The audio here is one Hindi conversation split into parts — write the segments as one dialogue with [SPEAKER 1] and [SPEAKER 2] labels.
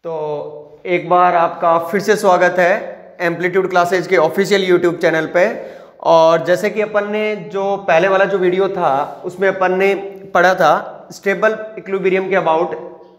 [SPEAKER 1] तो एक बार आपका फिर से स्वागत है एम्पलीट्यूड क्लासेज के ऑफिशियल यूट्यूब चैनल पे। और जैसे कि अपन ने जो पहले वाला जो वीडियो था उसमें अपन ने पढ़ा था स्टेबल इक्विलिब्रियम के अबाउट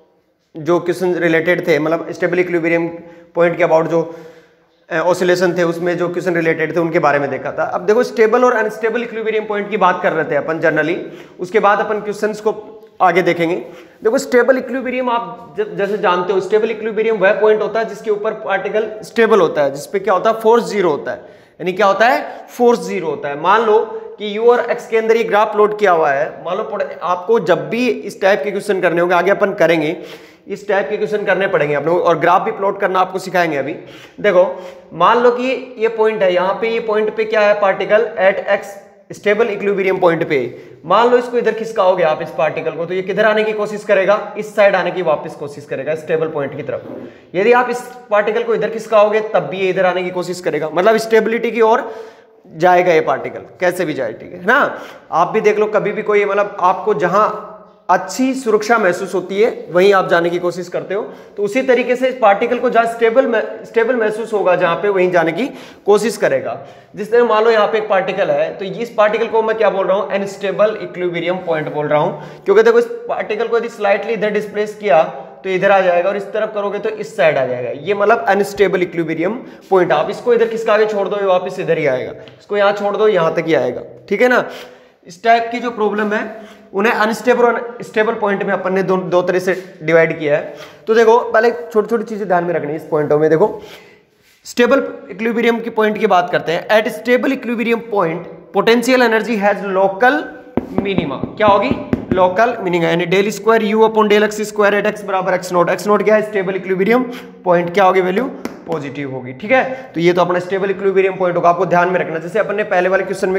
[SPEAKER 1] जो क्वेश्चन रिलेटेड थे, मतलब स्टेबल इक्विलिब्रियम पॉइंट के अबाउट जो ऑसिलेशन थे उसमें जो क्वेश्चन रिलेटेड थे उनके बारे में देखा था। अब देखो स्टेबल और अनस्टेबल इक्विलिब्रियम पॉइंट की बात कर रहे थे अपन जनरली, उसके बाद अपन क्वेश्चंस को आगे देखेंगे। देखो स्टेबल इक्विलिब्रियम आप जैसे जानते हो, स्टेबल इक्विलिब्रियम वह पॉइंट होता है जिसके ऊपर पार्टिकल स्टेबल होता है, जिसपे क्या होता है फोर्स जीरो होता है। यानी क्या होता है, फोर्स जीरो होता है। मान लो कि यू और एक्स के अंदर ये ग्राफ प्लॉट किया हुआ है। मान लो आपको जब भी इस टाइप के क्वेश्चन करने होंगे, आगे अपन करेंगे इस टाइप के क्वेश्चन करने पड़ेंगे अपने, और ग्राफ भी प्लॉट करना आपको सिखाएंगे अभी। देखो मान लो कि ये पॉइंट है, यहाँ पे ये पॉइंट पे क्या है particle at x stable equilibrium point पे। मान लो इसको इधर खिसकाओगे आप इस पार्टिकल को, तो ये किधर आने की कोशिश करेगा, इस साइड आने की वापस कोशिश करेगा स्टेबल पॉइंट की तरफ। यदि आप इस पार्टिकल को इधर खिसकाओगे तब भी ये इधर आने की कोशिश करेगा, मतलब स्टेबिलिटी की ओर जाएगा ये पार्टिकल, कैसे भी जाए, ठीक है ना। आप भी देख लो कभी भी कोई, मतलब आपको जहां अच्छी सुरक्षा महसूस होती है वहीं आप जाने की कोशिश करते हो, तो उसी तरीके से इस पार्टिकल को जहां स्टेबल महसूस होगा जहां पे, वहीं जाने की कोशिश करेगा। जिस तरह मान लो यहाँ पे एक पार्टिकल है, तो इस पार्टिकल को मैं क्या बोल रहा हूँ, अनस्टेबल इक्विलिब्रियम पॉइंट बोल रहा हूँ, क्योंकि देखो इस पार्टिकल को यदि स्लाइटली इधर डिस्प्लेस किया तो इधर आ जाएगा, और इस तरफ करोगे तो इस साइड आ जाएगा। ये मतलब अनस्टेबल इक्विलिब्रियम पॉइंट। आप इसको इधर खिसका के छोड़ दो, ये वापस इधर ही आएगा, इसको यहाँ छोड़ दो यहाँ तक ही आएगा, ठीक है ना। इस टाइप की जो प्रॉब्लम है उन्हें अनस्टेबल और स्टेबल पॉइंट में अपन ने दो तरह से डिवाइड किया है। तो देखो पहले छोटी छोटी चीजें ध्यान में रखनी है इस पॉइंटों में। देखो स्टेबल इक्विलिब्रियम की पॉइंट की बात करते हैं। At stable equilibrium point potential energy has local minima. क्या होगी, लोकल मिनिमा, यानी del square u upon del x square at x बराबर एक्स नोट। एक्स नोट क्या है, स्टेबल इक्विलिब्रियम पॉइंट, क्या होगी वैल्यू, पॉजिटिव होगी, ठीक है। तो ये तो अपना स्टेबल इक्विलिब्रियम पॉइंट होगा, आपको ध्यान में रखना। जैसे अपन ने पहले वाले क्वेश्चन में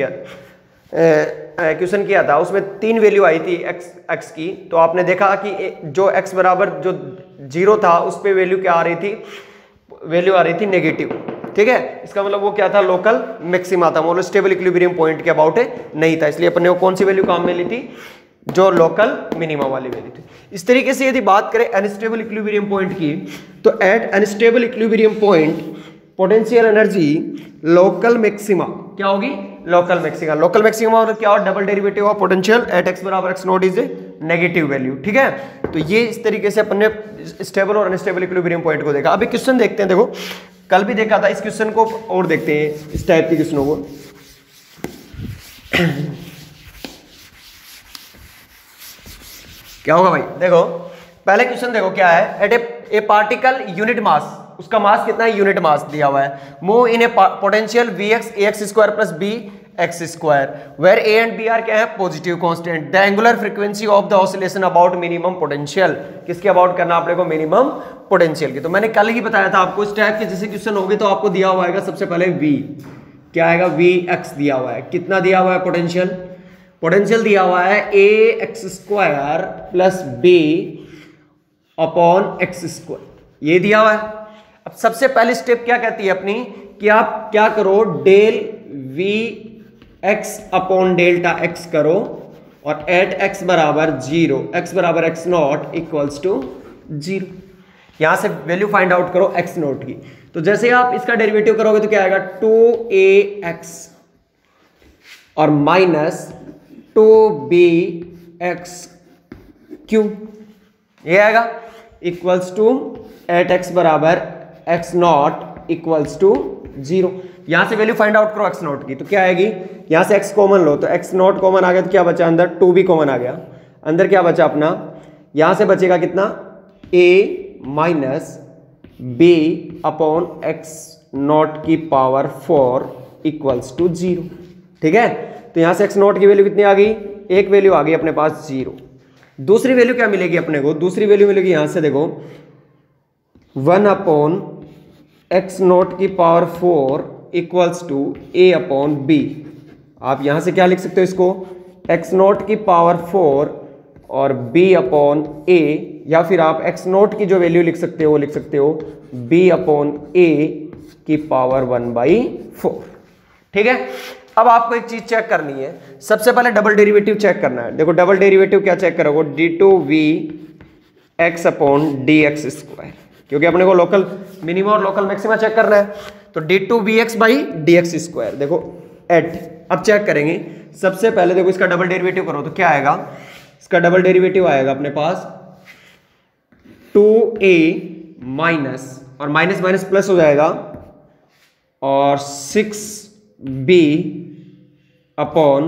[SPEAKER 1] क्वेश्चन किया था, उसमें 3 वैल्यू आई थी एक्स की, तो आपने देखा कि जो एक्स बराबर जो 0 था उस पे वैल्यू क्या आ रही थी, वैल्यू आ रही थी नेगेटिव, ठीक है। इसका मतलब वो क्या था, लोकल मैक्सिमा था, मतलब स्टेबल इक्विलिब्रियम पॉइंट के अबाउट नहीं था, इसलिए अपन ने वो कौन सी वैल्यू काम में ली थी, जो लोकल मिनिमा वाली वैल्यू थी। इस तरीके से यदि बात करें अनस्टेबल इक्विलिब्रियम पॉइंट की, तो at unstable equilibrium point potential energy local maxima क्या होगी, लोकल मैक्सिमा। लोकल मैक्सिमा मतलब क्या, double derivative of potential at x बराबर x naught is a negative value, ठीक है। तो ये इस तरीके से अपन ने स्टेबल और अनस्टेबल इक्विलिब्रियम पॉइंट को देखा। अभी क्वेश्चन देखते हैं, देखो कल भी देखा था, इस क्वेश्चन को और देखते हैं, इस टाइप के क्वेश्चनों को। क्या होगा भाई, देखो पहले क्वेश्चन देखो क्या है, at a particle unit mass, उसका मास कितना है, यूनिट मास दिया हुआ है, move in a potential vx ax square plus b x square, where a and b are क्या है, positive constant. The angular frequency of the oscillation about minimum potential, किसके अबाउट करना अपने को, मिनिमम पोटेंशियल की। तो मैंने कल ही बताया था आपको, इस टाइप के जैसे क्वेश्चन होंगे तो आपको दिया हुआ है सबसे पहले v, क्या आएगा, vx दिया हुआ है, कितना दिया हुआ है पोटेंशियल, पोटेंशियल दिया हुआ है a x square plus b upon x square, ये दिया हुआ है। अब सबसे पहली स्टेप क्या कहती है अपनी, कि आप क्या करो, del v x upon delta x करो, और एट एक्स बराबर 0, एक्स बराबर एक्स नॉट इक्वल्स टू 0। यहां से वैल्यू फाइंड आउट करो एक्स नॉट की। तो जैसे आप इसका डेरिवेटिव करोगे तो क्या आएगा, 2ax और माइनस 2bx क्यू, ये आएगा इक्वल्स टू एट एक्स बराबर एक्स नॉट इक्वल्स टू 0। यहां से वैल्यू फाइंड आउट करो एक्स नॉट की, तो क्या आएगी, यहां से एक्स कॉमन लो, तो एक्स नॉट कॉमन आ गया, तो क्या बचा अंदर, 2b कॉमन आ गया, अंदर क्या बचा अपना, यहां से बचेगा कितना, a minus b upon x naught की पावर 4 इक्वल्स टू 0, ठीक है। तो यहां से एक्स नॉट की वैल्यू कितनी आ गई, एक वैल्यू आ गई अपने पास 0। दूसरी वैल्यू क्या मिलेगी अपने को, दूसरी वैल्यू मिलेगी यहां से देखो 1 अपॉन एक्स नॉट की power 4 equals to a upon b। आप यहां से क्या लिख सकते हो इसको, एक्स नॉट की पावर 4 और b अपॉन a, या फिर आप एक्स नॉट की जो वैल्यू लिख सकते हो वो लिख सकते हो b अपॉन a की पावर 1/4, ठीक है। अब आपको एक चीज चेक करनी है, सबसे पहले डबल डेरिवेटिव चेक करना है। देखो डबल डेरिवेटिव क्या चेक करोगे, d2v x upon d x square, क्योंकि अपने को लोकल मिनिमम और लोकल मैक्सिमा चेक करना है। तो d two b x by d x square, देखो एट। अब चेक करेंगे, सबसे पहले देखो इसका डबल डेरिवेटिव करो तो क्या आएगा, इसका डबल डेरिवेटिव आएगा अपने पास 2a माइनस, और माइनस माइनस प्लस हो जाएगा, और 6b अपॉन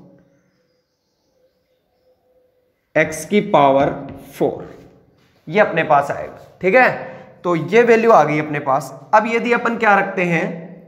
[SPEAKER 1] x की पावर 4, ये अपने पास आएगा। ठीक है, तो ये वैल्यू आ गई अपने पास। अब यदि अपन क्या रखते हैं,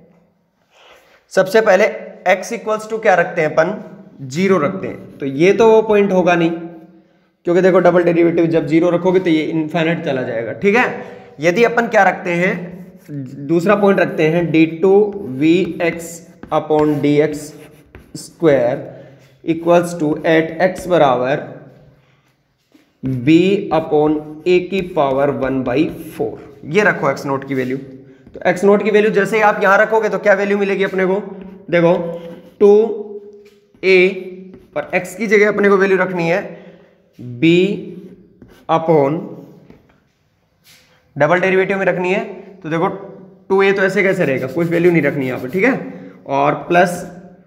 [SPEAKER 1] सबसे पहले x इक्वल्स टू क्या रखते हैं अपन, 0 रखते हैं। तो ये तो वो पॉइंट होगा नहीं, क्योंकि देखो डबल डेरिवेटिव जब 0 रखोगे तो ये इनफाइनाइट चला जाएगा। ठीक है, यदि अपन क्या रखते हैं, दूसरा पॉइंट रखते हैं d two v x upon d x square equals to at x बराबर b अपॉन a की पावर 1/4, ये रखो x नोट की वैल्यू। तो x नोट की वैल्यू जैसे ही आप यहां रखोगे तो क्या वैल्यू मिलेगी अपने को, देखो 2a, और x की जगह अपने को वैल्यू रखनी है b अपॉन, डबल डेरिवेटिव में रखनी है, तो देखो 2a तो ऐसे कैसे रहेगा, कोई वैल्यू नहीं रखनी यहां पर। ठीक है, और प्लस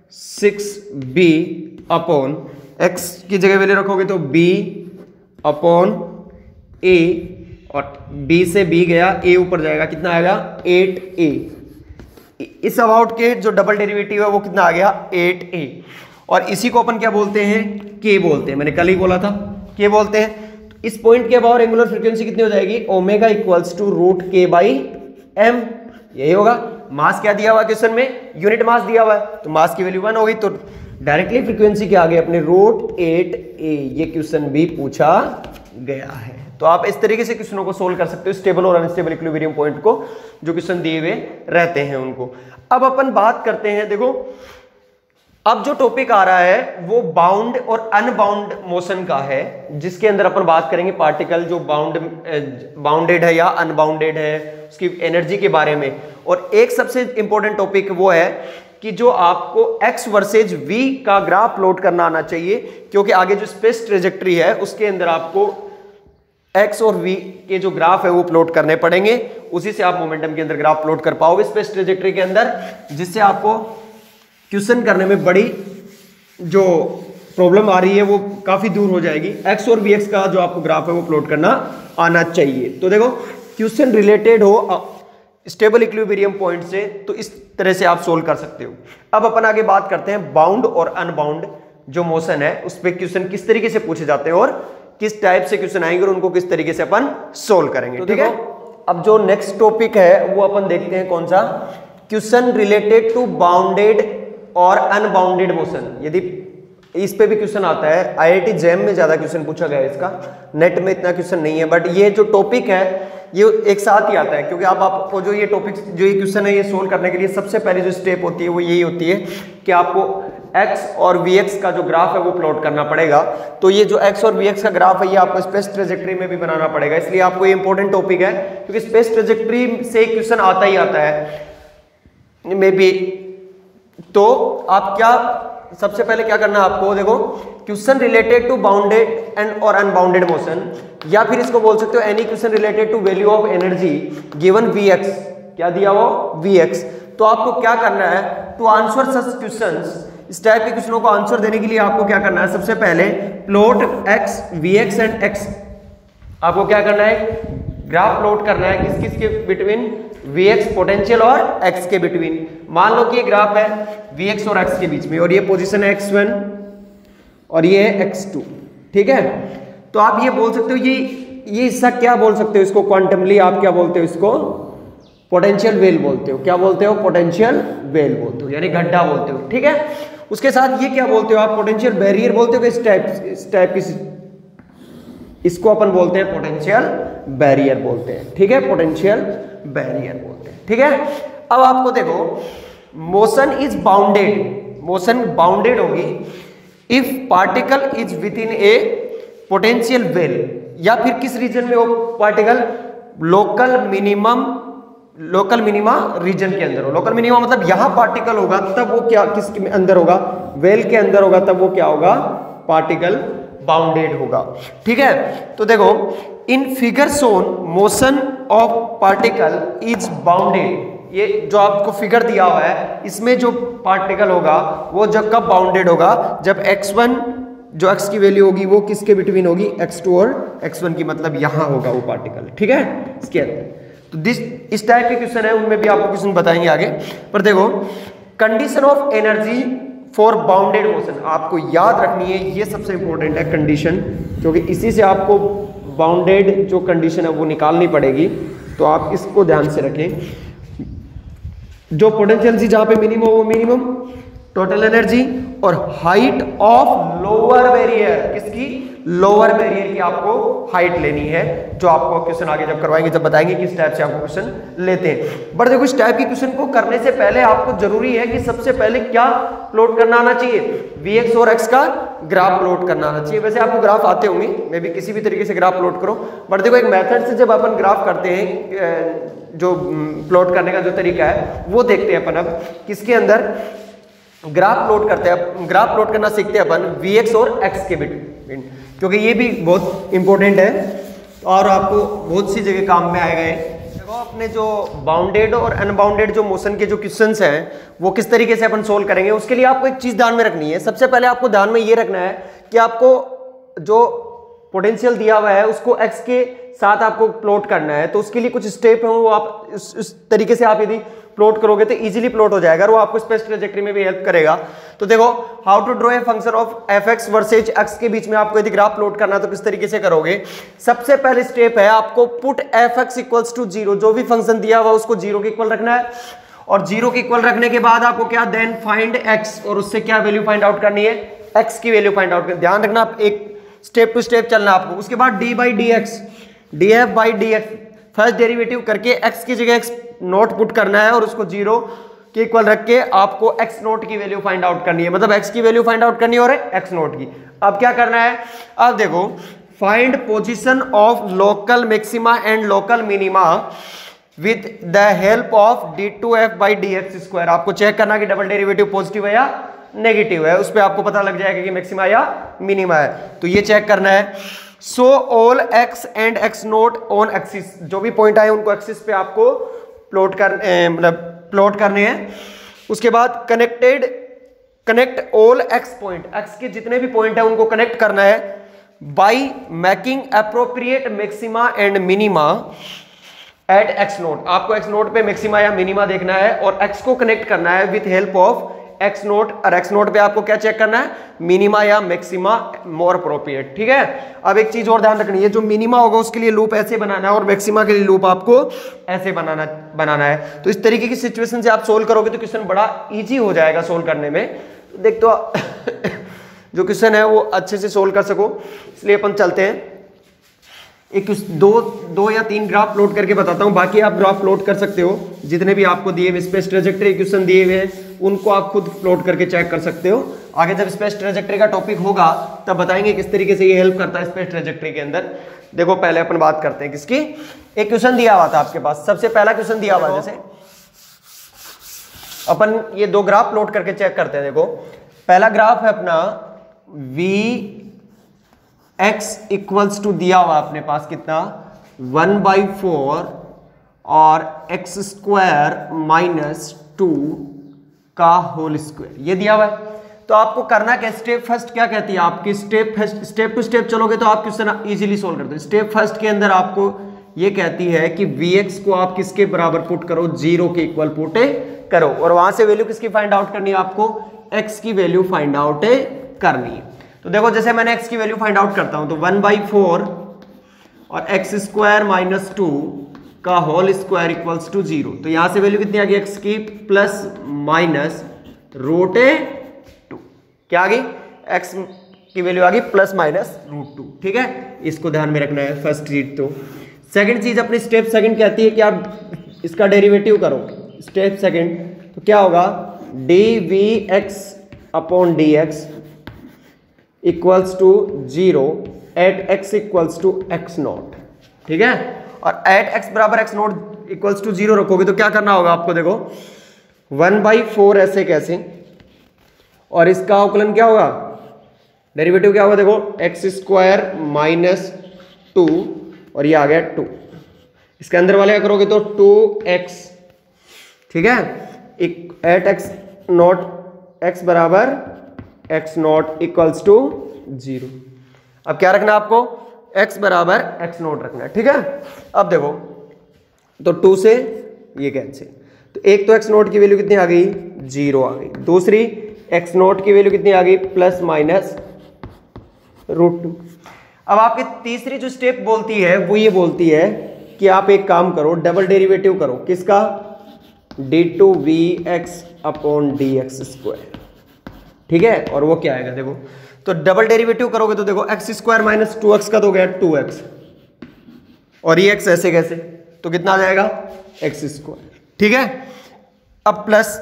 [SPEAKER 1] 6b अपॉन, x की जगह वैल्यू रखोगे तो b अपॉन a, और b से b गया, a ऊपर जाएगा, कितना आएगा 8a। इस अबाउट के जो डबल डेरिवेटिव है वो कितना आ गया 8a, और इसी को अपन क्या बोलते हैं, k बोलते हैं। मैंने कल ही बोला था k बोलते हैं। तो इस पॉइंट के अबाउट एंगुलर फ्रीक्वेंसी कितनी हो जाएगी, omega equals to root k by m, यही होगा। मास क्या दिया हुआ क्वेश्चन में, यूनिट मास दिया हुआ है, तो मास की वैल्यू 1 होगी, तो डायरेक्टली फ्रीक्वेंसी क्या आ गई अपने रूट 8a। ये क्वेश्चन भी पूछा गया है। तो आप इस तरीके से क्वेश्चनों को सोल्व कर सकते हो, स्टेबल और अनस्टेबल इक्विलिब्रियम पॉइंट को, जो क्वेश्चन दिए हुए रहते हैं उनको। अब अपन बात करते हैं, देखो अब जो टॉपिक आ रहा है वो बाउंड और अनबाउंड मोशन का है, जिसके अंदर अपन बात करेंगे पार्टिकल जो बाउंडेड है या अनबाउंडेड है, उसकी एनर्जी के बारे में। और एक सबसे इंपॉर्टेंट टॉपिक वो है कि जो आपको x वर्सेज v का ग्राफ प्लॉट करना आना चाहिए, क्योंकि आगे जो स्पेस ट्रेजेक्ट्री है उसके अंदर आपको x और v के जो ग्राफ है वो प्लॉट करने पड़ेंगे, उसी से आप मोमेंटम के अंदर ग्राफ प्लॉट कर पाओगे स्पेस ट्रेजेक्ट्री के अंदर, जिससे आपको क्वेश्चन करने में बड़ी जो प्रॉब्लम आ रही है वो काफी दूर हो जाएगी। x और vx का जो आपको ग्राफ है वो प्लॉट करना आना चाहिए। तो देखो क्वेश्चन रिलेटेड हो स्टेबल इक्विलिब्रियम पॉइंट से, तो इस तरह से आप सोल्व कर सकते हो। अब अपन आगे बात करते हैं बाउंड और अनबाउंड जो मोशन है उस पे क्वेश्चन किस तरीके से पूछे जाते हैं और किस टाइप से क्वेश्चन आएंगे और उनको किस तरीके से अपन सोल्व करेंगे। तो ठीक है, अब जो नेक्स्ट टॉपिक है वो अपन देखते हैं कौन सा, क्वेश्चन रिलेटेड टू बाउंडेड और अनबाउंडेड मोशन। यदि इस पे भी क्वेश्चन आता है, आईआईटी जैम में ज्यादा क्वेश्चन पूछा गया है इसका, नेट में इतना क्वेश्चन नहीं है, बट ये जो टॉपिक है ये एक साथ ही आता है, क्योंकि आपको जो ये टॉपिक जो ये क्वेश्चन है ये सोल्व करने के लिए सबसे पहले जो स्टेप होती है वो यही होती है कि आपको x और vx का जो ग्राफ है वो प्लॉट करना पड़ेगा। तो ये जो x और vx का ग्राफ है ये आपको स्पेस ट्रेजेक्ट्री में भी बनाना पड़ेगा, इसलिए आपको ये इंपॉर्टेंट टॉपिक है, क्योंकि स्पेस ट्रेजेक्ट्री से क्वेश्चन आता ही आता है मे बी। तो आप क्या सबसे पहले क्या करना है आपको, देखो question related to bounded and और अनबाउंडेड मोशन, या फिर इसको बोल सकते हो any question related to value of energy given vx, क्या दिया हो vx। तो आपको क्या करना है, टू आंसर सच क्वेश्चंस, इस टाइप के क्वेश्चनों को आंसर देने के लिए आपको क्या करना है, सबसे पहले plot x vx and x, आपको क्या करना है, ग्राफ प्लॉट करना है किस किस के बिटवीन, vx पोटेंशियल और x के बिटवीन। मान लो कि ये ग्राफ है vx और x के बीच में, और ये पोजीशन है x1 और ये है x2, ठीक है। तो आप ये बोल सकते हो ये हिस्सा क्या बोल सकते हो, इसको क्वांटमली आप क्या बोलते हो, इसको पोटेंशियल वेल बोलते हो। क्या बोलते हो, पोटेंशियल वेल बोलते हो, यानी गड्ढा बोलते हो, ठीक है। उसके साथ ये क्या बोलते हो आप, पोटेंशियल बैरियर बोलते हो। इस टाइप की इसको अपन बोलते हैं पोटेंशियल बैरियर बोलते हैं, ठीक है, पोटेंशियल बैरियर बोलते हैं, ठीक है। अब आपको देखो motion is bounded, motion bounded होगी if particle is within a potential well, या फिर किस रीजन में वो पार्टिकल, लोकल मिनिमा रीजन के अंदर हो। लोकल मिनिमा मतलब यहां पार्टिकल होगा तब वो क्या किसके अंदर होगा, वेल के अंदर होगा, तब वो क्या होगा, पार्टिकल बाउंडेड होगा। ठीक है, तो देखो in figure shown motion of particle is bounded, ये जो आपको फिगर दिया हुआ है इसमें जो पार्टिकल होगा वो जब कब बाउंडेड होगा, जब x1 जो x की वैल्यू होगी वो किसके बिटवीन होगी, x2 और x1 की, मतलब यहां होगा वो पार्टिकल। ठीक है, इसके अंदर तो इस टाइप के क्वेश्चन है, उनमें भी आपको क्वेश्चन बताएंगे आगे। पर देखो condition of energy for bounded motion आपको याद रखनी है, ये सबसे इंपॉर्टेंट है कंडीशन, क्योंकि इसी से आपको बाउंडेड जो कंडीशन है वो निकालनी पड़ेगी, तो आप इसको ध्यान से रखें। जो पोटेंशियल एनर्जी जहां पे मिनिमम हो वो मिनिमम टोटल एनर्जी, और हाइट ऑफ लोअर बैरियर, किसकी, लोअर बैरियर की आपको हाइट लेनी है, जो आपको क्वेश्चन आगे जब करवाएंगे जब बताएंगे किस टाइप से आपको क्वेश्चन लेते हैं। बट देखो इस टाइप की क्वेश्चन को करने से पहले आपको जरूरी है कि सबसे पहले क्या प्लॉट करना आना चाहिए, Vx और x का ग्राफ प्लॉट करना आना चाहिए। वैसे आपको ग्राफ आते होंगे, मैं भी किसी भी तरीके से ग्राफ प्लॉट करो, बट देखो एक मेथड से जब अपन ग्राफ करते हैं, जो प्लॉट करने का जो तरीका है वो देखते हैं अपन। अब किसके अंदर ग्राफ प्लॉट करते हैं, ग्राफ प्लॉट करना सीखते हैं अपन Vx और x के बिटवीन, क्योंकि ये भी बहुत इंपॉर्टेंट है और आपको बहुत सी जगह काम में आएगा। देखो अपने जो बाउंडेड और अनबाउंडेड जो मोशन के जो क्वेश्चंस हैं वो किस तरीके से अपन सोल्व करेंगे, उसके लिए आपको एक चीज ध्यान में रखनी है। सबसे पहले आपको ध्यान में ये रखना है कि आपको जो पोटेंशियल दिया हुआ है उसको x के साथ आपको प्लॉट करना है, तो उसके लिए कुछ स्टेप है वो आप उस तरीके से आप यदि प्लॉट करोगे तो इजीली प्लॉट हो जाएगा और वो आपको स्पेस ट्रेजेक्टरी में भी हेल्प करेगा। तो देखो how to draw a function of fx versus x के बीच में आपको यदि ग्राफ प्लॉट करना है तो किस तरीके से करोगे। सबसे पहले स्टेप है आपको पुट fx इक्वल्स टू 0, जो भी फंक्शन दिया हुआ उसको 0 के इक्वल रखना है, और 0 के इक्वल रखने के बाद आपको क्या, देन फाइंड x, और उससे क्या वैल्यू फाइंड आउट करनी है, x की वैल्यू फाइंड आउट करनी। ध्यान रखना एक स्टेप टू स्टेप चलना आपको। उसके बाद d by d x, d f by d x, first derivative करके x की जगह x नोट पुट करना है और उसको 0 के इक्वल रख के आपको x नोट की वैल्यू फाइंड आउट करनी है, मतलब x की वैल्यू फाइंड आउट करनी है और x नोट की। अब क्या करना है, अब देखो find position of local maxima and local minima with the help of d2f by dx square. आपको चेक करना कि डबल डेरिवेटिव पॉजिटिव है या नेगेटिव है, उस पर आपको पता लग जाएगा कि मैक्सिमा या मिनिमा है, तो ये चेक करना है। So all x and x naught on axis, जो भी पॉइंट आए उनको एक्सिस पे आपको प्लॉट करने हैं। उसके बाद connect all x point, x के जितने भी पॉइंट है उनको कनेक्ट करना है by making appropriate maxima and minima at x naught. आपको x नोट पे मैक्सिमा या मिनिमा देखना है और x को कनेक्ट करना है with help of x naught, और x नोट पे आपको क्या चेक करना है, मिनिमा या मैक्सिमा मोर अप्रोप्रिएट। ठीक है, अब एक चीज और ध्यान रखनी है, जो मिनिमा होगा उसके लिए लूप ऐसे बनाना है और मैक्सिमा के लिए लूप आपको ऐसे बनाना है। तो इस तरीके की सिचुएशन से आप सोल्व करोगे तो क्वेश्चन बड़ा इजी हो जाएगा सोल्व करने में। देख तो जो क्वेश्चन है वो अच्छे से सोल्व कर सको, इसलिए अपन चलते हैं। एक दो या तीन ग्राफ प्लॉट करके बताता हूं, बाकी आप ग्राफ प्लॉट कर सकते हो, जितने भी आपको दिए हुए स्पेस ट्रेजेक्टरी क्वेश्चन दिए हुए हैं उनको आप खुद प्लॉट करके चेक कर सकते हो। आगे जब स्पेस ट्रेजेक्टरी का टॉपिक होगा तब बताएंगे किस तरीके से ये हेल्प करता है स्पेस ट्रेजेक्टरी के अंदर। देखो पहले अपन बात करते हैं किसकी, एक क्वेश्चन दिया हुआ था आपके पास, सबसे पहला क्वेश्चन दिया हुआ है, जैसे अपन ये दो ग्राफ प्लॉट करके चेक करते हैं। देखो पहला ग्राफ है अपना x इक्वल्स टू दिया हुआ अपने पास कितना 1/4 और x स्क्वायर माइनस 2 का होल स्क्वायर, ये दिया हुआ है। तो आपको करना क्या, स्टेप फर्स्ट क्या कहती है आपकी, स्टेप टू स्टेप चलोगे तो आप क्वेश्चन इजीली सोल्व करते हो। स्टेप फर्स्ट के अंदर आपको ये कहती है कि Vx को आप किसके बराबर पुट करो, 0 के इक्वल पुट करो, और वहां से वैल्यू किसकी फाइंड आउट करनी है, आपको x की वैल्यू फाइंड आउट करनी है। तो देखो जैसे मैंने x की वैल्यू फाइंड आउट करता हूं तो 1/4 और x स्क्वायर माइनस 2 का होल स्क्वायर इक्वल्स टू 0। तो यहां से वैल्यू कितनी आ गई x की, प्लस माइनस रूट 2, क्या आ गई, x की वैल्यू आ गई प्लस माइनस रूट 2। ठीक है, इसको ध्यान में रखना है फर्स्ट चीज। तो सेकंड चीज अपनी स्टेप सेकंड कहती है कि आप इसका डेरिवेटिव करो। स्टेप सेकंड तो क्या होगा, dvx upon dx equals to 0 at x equals to x naught. ठीक है, और एट x बराबर x नॉट इक्वल्स टू 0 रखोगे तो क्या करना होगा आपको, देखो 1/4 ऐसे कैसे, और इसका अवकलन क्या होगा डेरिवेटिव क्या होगा देखो, एक्स स्क्वायर माइनस 2 और ये आ गया 2, इसके अंदर वाले क्या करोगे तो 2x, ठीक है, एट एक्स नॉट एक्स बराबर एक्स नॉट इक्वल्स टू 0। अब क्या रखना है आपको, x बराबर एक्स नॉट रखना है, ठीक है। अब देखो तो 2 से ये कैंसिल, तो एक तो एक्स नॉट की वैल्यू कितनी आ गई, 0 आ गई, दूसरी एक्स नॉट की वैल्यू कितनी आ गई, प्लस माइनस √2। अब आपकी तीसरी जो स्टेप बोलती है वो ये बोलती है कि आप एक काम करो, डबल डेरिवेटिव करो, किसका, d2vx अपॉन dx स्क्वायर, ठीक है। और वो क्या आएगा देखो, तो डबल डेरिवेटिव करोगे तो देखो एक्स स्क्वायर माइनस 2x का तो गया 2x, और ये x ऐसे कैसे, तो कितना आ जाएगा एक्स स्क्वायर, ठीक है। अब प्लस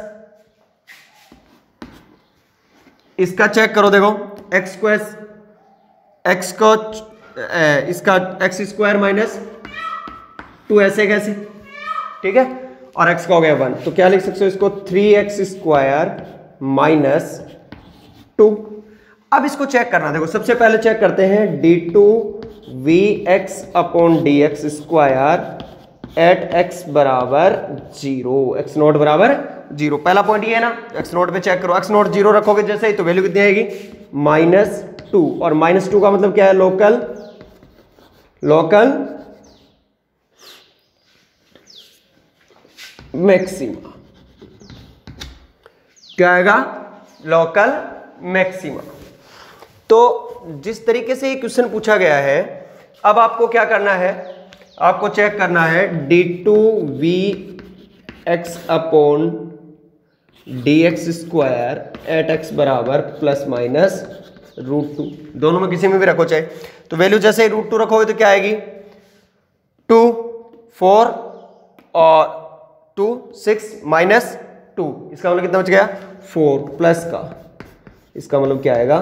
[SPEAKER 1] इसका चेक करो, देखो एक्स स्क्वायर, एक्स को इसका एक्स स्क्वायर माइनस 2 ऐसे कैसे, ठीक है, और x का हो गया 1, तो क्या लिख सकते हो इसको, 3x स्क्वायर माइनस 2। अब इसको चेक करना, देखो सबसे पहले चेक करते हैं d2vx upon dx square at x बराबर 0, x नॉट बराबर 0, पहला पॉइंट ये है ना। x नॉट पे चेक करो, x नॉट 0 रखोगे जैसे ही तो वैल्यू कितनी आएगी, -2, और -2 का मतलब क्या है, लोकल मैक्सिमा, क्या आएगा, लोकल मैक्सिमा। तो जिस तरीके से ये क्वेश्चन पूछा गया है, अब आपको क्या करना है, आपको चेक करना है d2vx upon dx square at x बराबर प्लस माइनस √2, दोनों में किसी में भी रखो चाहे, तो वैल्यू जैसे ही √2 रखोगे तो क्या आएगी, 2 4 और 2 6 माइनस 2, इसका मतलब कितना बच गया 4, प्लस का इसका मतलब क्या आएगा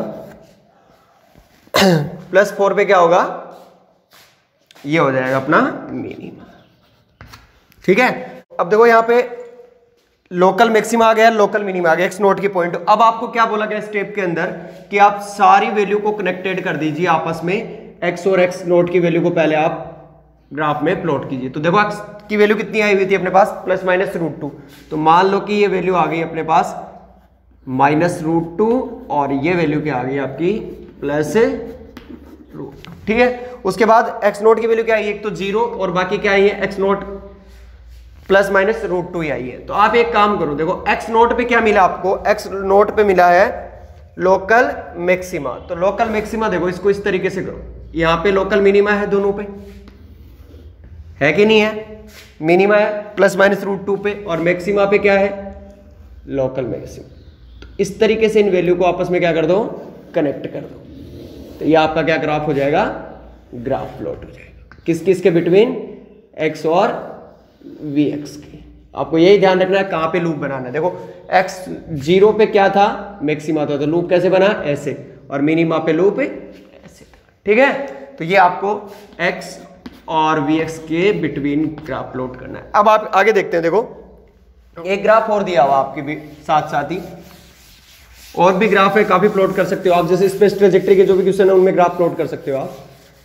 [SPEAKER 1] प्लस 4 पे क्या होगा, ये हो जाएगा अपना मिनिमम, ठीक है। अब देखो यहां पे लोकल मैक्सिमा आ गया, लोकल मिनिमा आ गया, एक्स नोट की पॉइंट। अब आपको क्या बोला गया स्टेप के अंदर कि आप सारी वैल्यू को कनेक्टेड कर दीजिए आपस में, एक्स और एक्स नोट की वैल्यू को पहले आप ग्राफ में प्लॉट कीजिए। तो देखो एक्स की वैल्यू कितनी आई हुई थी अपने पास, प्लस माइनस √2, तो मान लो कि ये वैल्यू आ गई अपने पास -√2 और ये वैल्यू क्या आ गई आपकी प्लस √2, ठीक है। उसके बाद एक्स नोट की वैल्यू क्या आई, एक तो 0 और बाकी क्या आई है एक्स नोट प्लस माइनस √2 ही आई है। तो आप एक काम करो, देखो एक्स नोट पे क्या मिला आपको, एक्स नोट पे मिला है लोकल मैक्सिमा। तो लोकल मैक्सिमा देखो इसको इस तरीके से करो, यहां पे लोकल मिनिमा है दोनों पे, है कि नहीं है, मिनिमा है प्लस माइनस √2 पे, और मैक्सिमा पे क्या है लोकल मैक्सिमा। तो इस तरीके से इन वैल्यू को आपस में क्या कर दो, कनेक्ट कर दो, तो ये आपका क्या ग्राफ हो जाएगा, ग्राफ प्लॉट हो जाएगा, किस किस के बिटवीन, एक्स और वी एक्स की। आपको यही ध्यान रखना है कहां पे लूप बनाना है। देखो x 0 पे क्या था, मैक्सिमा था, तो लूप कैसे बना, ऐसे, और मिनिमा पे लूप ऐसे, ठीक है। तो ये आपको x और vx के बिटवीन ग्राफ प्लॉट करना है। अब आप आगे देखते हैं, देखो एक ग्राफ और दिया हुआ आपके भी साथ साथ ही, और भी ग्राफ है, काफी प्लॉट कर सकते हो आप, जैसे स्पेस ट्रेजेक्टरी के जो भी क्वेश्चन है उनमें ग्राफ प्लॉट कर सकते हो आप।